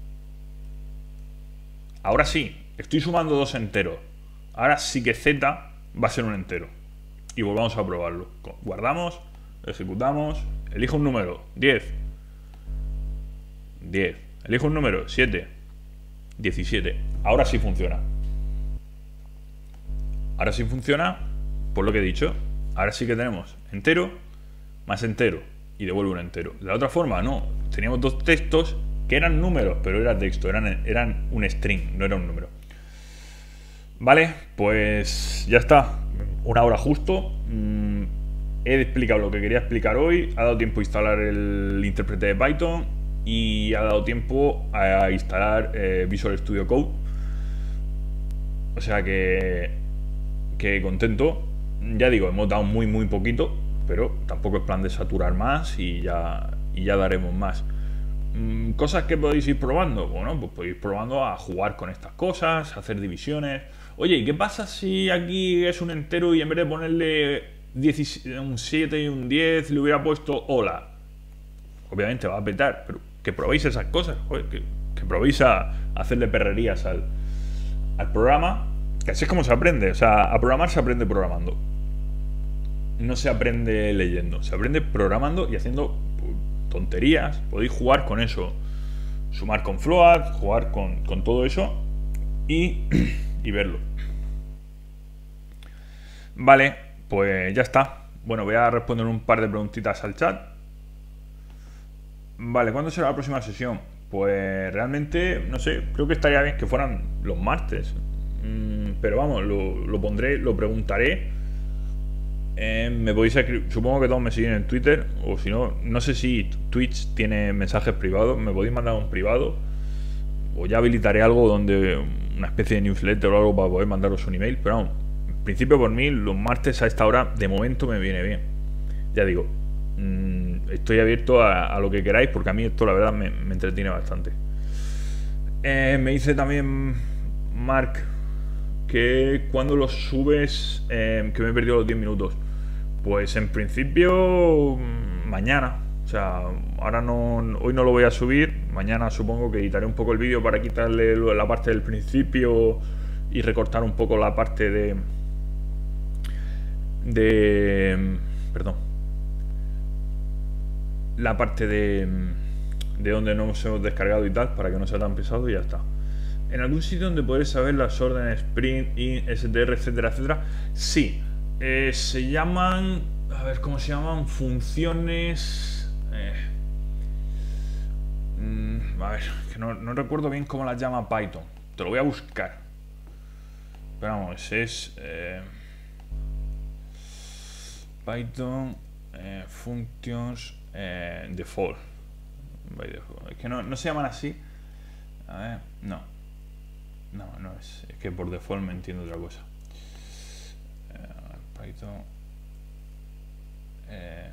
Ahora sí, estoy sumando dos enteros. Ahora sí que Z va a ser un entero. Y volvamos a probarlo. Guardamos, ejecutamos, elijo un número, diez. diez. Elijo un número, siete. diecisiete. Ahora sí funciona. Ahora sí funciona, por lo que he dicho. Ahora sí que tenemos entero más entero y devuelve un entero. De la otra forma, no. Teníamos dos textos que eran números, pero era texto, eran, eran un string, no era un número. Vale, pues ya está. Una hora justo. Mm, he explicado lo que quería explicar hoy. Ha dado tiempo a instalar el intérprete de Python y ha dado tiempo a instalar eh, Visual Studio Code. O sea que, que contento. Ya digo, hemos dado muy muy poquito, pero tampoco es plan de saturar más y ya, y ya daremos más. Mm, cosas que podéis ir probando. Bueno, pues podéis ir probando a jugar con estas cosas, a hacer divisiones. Oye, ¿y qué pasa si aquí es un entero y en vez de ponerle un siete y un diez le hubiera puesto hola? Obviamente va a petar, pero que probéis esas cosas, joder, que, que probéis a hacerle perrerías al, al programa, que así es como se aprende. O sea, a programar se aprende programando. No se aprende leyendo, se aprende programando y haciendo tonterías, podéis jugar con eso. Sumar con float, jugar con, con todo eso y, y verlo. Vale, pues ya está. Bueno, voy a responder un par de preguntitas al chat. Vale, ¿cuándo será la próxima sesión? Pues realmente, no sé, creo que estaría bien que fueran los martes. Mm, pero vamos, lo, lo pondré, lo preguntaré. Eh, me podéis escribir, supongo que todos me siguen en Twitter, o si no, no sé si Twitch tiene mensajes privados, me podéis mandar un privado, o ya habilitaré algo donde una especie de newsletter o algo para poder mandaros un email. Pero vamos, en principio por mí los martes a esta hora de momento me viene bien. Ya digo, mmm, estoy abierto a, a lo que queráis, porque a mí esto la verdad me, me entretiene bastante. Eh, me dice también Mark que cuando los subes, eh, que me he perdido los diez minutos. Pues en principio mañana. O sea, ahora no, hoy no lo voy a subir. Mañana supongo que editaré un poco el vídeo para quitarle la parte del principio y recortar un poco la parte de de perdón la parte de de donde nos hemos descargado y tal, para que no sea tan pesado, y ya está. En algún sitio donde podréis saber las órdenes sprint, in, str, etcétera, etcétera. Sí, eh, se llaman, a ver cómo se llaman, funciones. Eh, mm, a ver, que no, no recuerdo bien cómo las llama Python. Te lo voy a buscar. Pero vamos, es eh, Python eh, functions eh, default. Es que no, no se llaman así. A ver, no. No, no es. Es que por default me entiendo otra cosa. Eh, Python. Eh,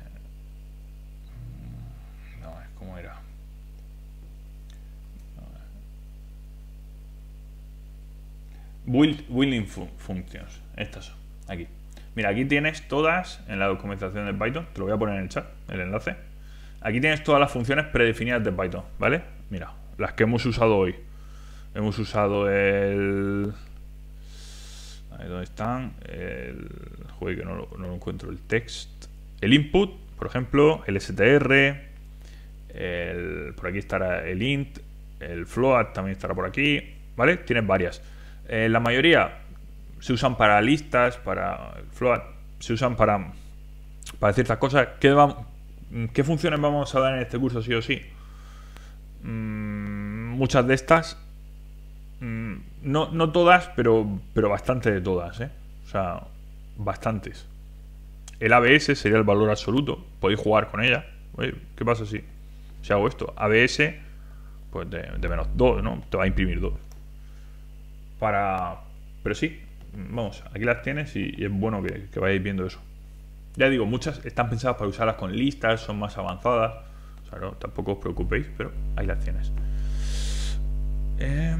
no, es como era. Build, building fun functions. Estas son. Aquí. Mira, aquí tienes todas en la documentación de Python. Te lo voy a poner en el chat, el enlace. Aquí tienes todas las funciones predefinidas de Python, ¿vale? Mira, las que hemos usado hoy. Hemos usado el... Ahí donde están. El... Joder, que no lo, no lo encuentro. El text. El input, por ejemplo. El str. El... Por aquí estará el int. El float también estará por aquí. ¿Vale? Tienes varias. Eh, la mayoría se usan para listas, para el float. Se usan para, para ciertas cosas. ¿Qué, va... ¿Qué funciones vamos a dar en este curso sí o sí? Mm, muchas de estas... No, no todas, pero, pero bastante de todas, ¿eh? O sea, bastantes. El A B S sería el valor absoluto. Podéis jugar con ella. Oye, ¿qué pasa si, si hago esto? A B S, pues de, de menos dos, ¿no? Te va a imprimir dos. Para... Pero sí, vamos, aquí las tienes y, y es bueno que, que vayáis viendo eso. Ya digo, muchas están pensadas para usarlas con listas, son más avanzadas. O sea, no, tampoco os preocupéis, pero ahí las tienes. Eh...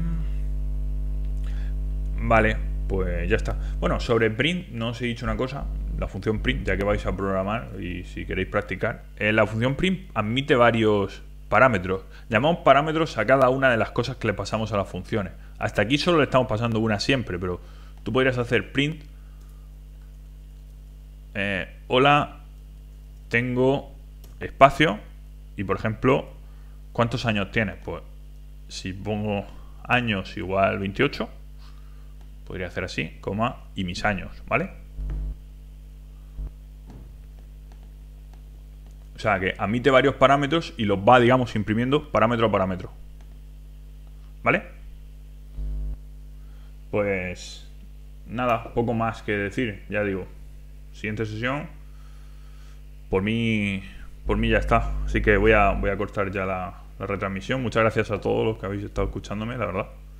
Vale, pues ya está. Bueno, sobre print no os he dicho una cosa. La función print, ya que vais a programar y si queréis practicar, eh, la función print admite varios parámetros. Llamamos parámetros a cada una de las cosas que le pasamos a las funciones. Hasta aquí solo le estamos pasando una siempre, pero tú podrías hacer print eh, hola, tengo espacio y, por ejemplo, ¿cuántos años tienes? Pues si pongo años igual veintiocho, podría hacer así, coma, y mis años, ¿vale? O sea, que admite varios parámetros y los va, digamos, imprimiendo parámetro a parámetro. ¿Vale? Pues... nada, poco más que decir, ya digo. Siguiente sesión. Por mí... Por mí ya está. Así que voy a, voy a cortar ya la, la retransmisión. Muchas gracias a todos los que habéis estado escuchándome, la verdad.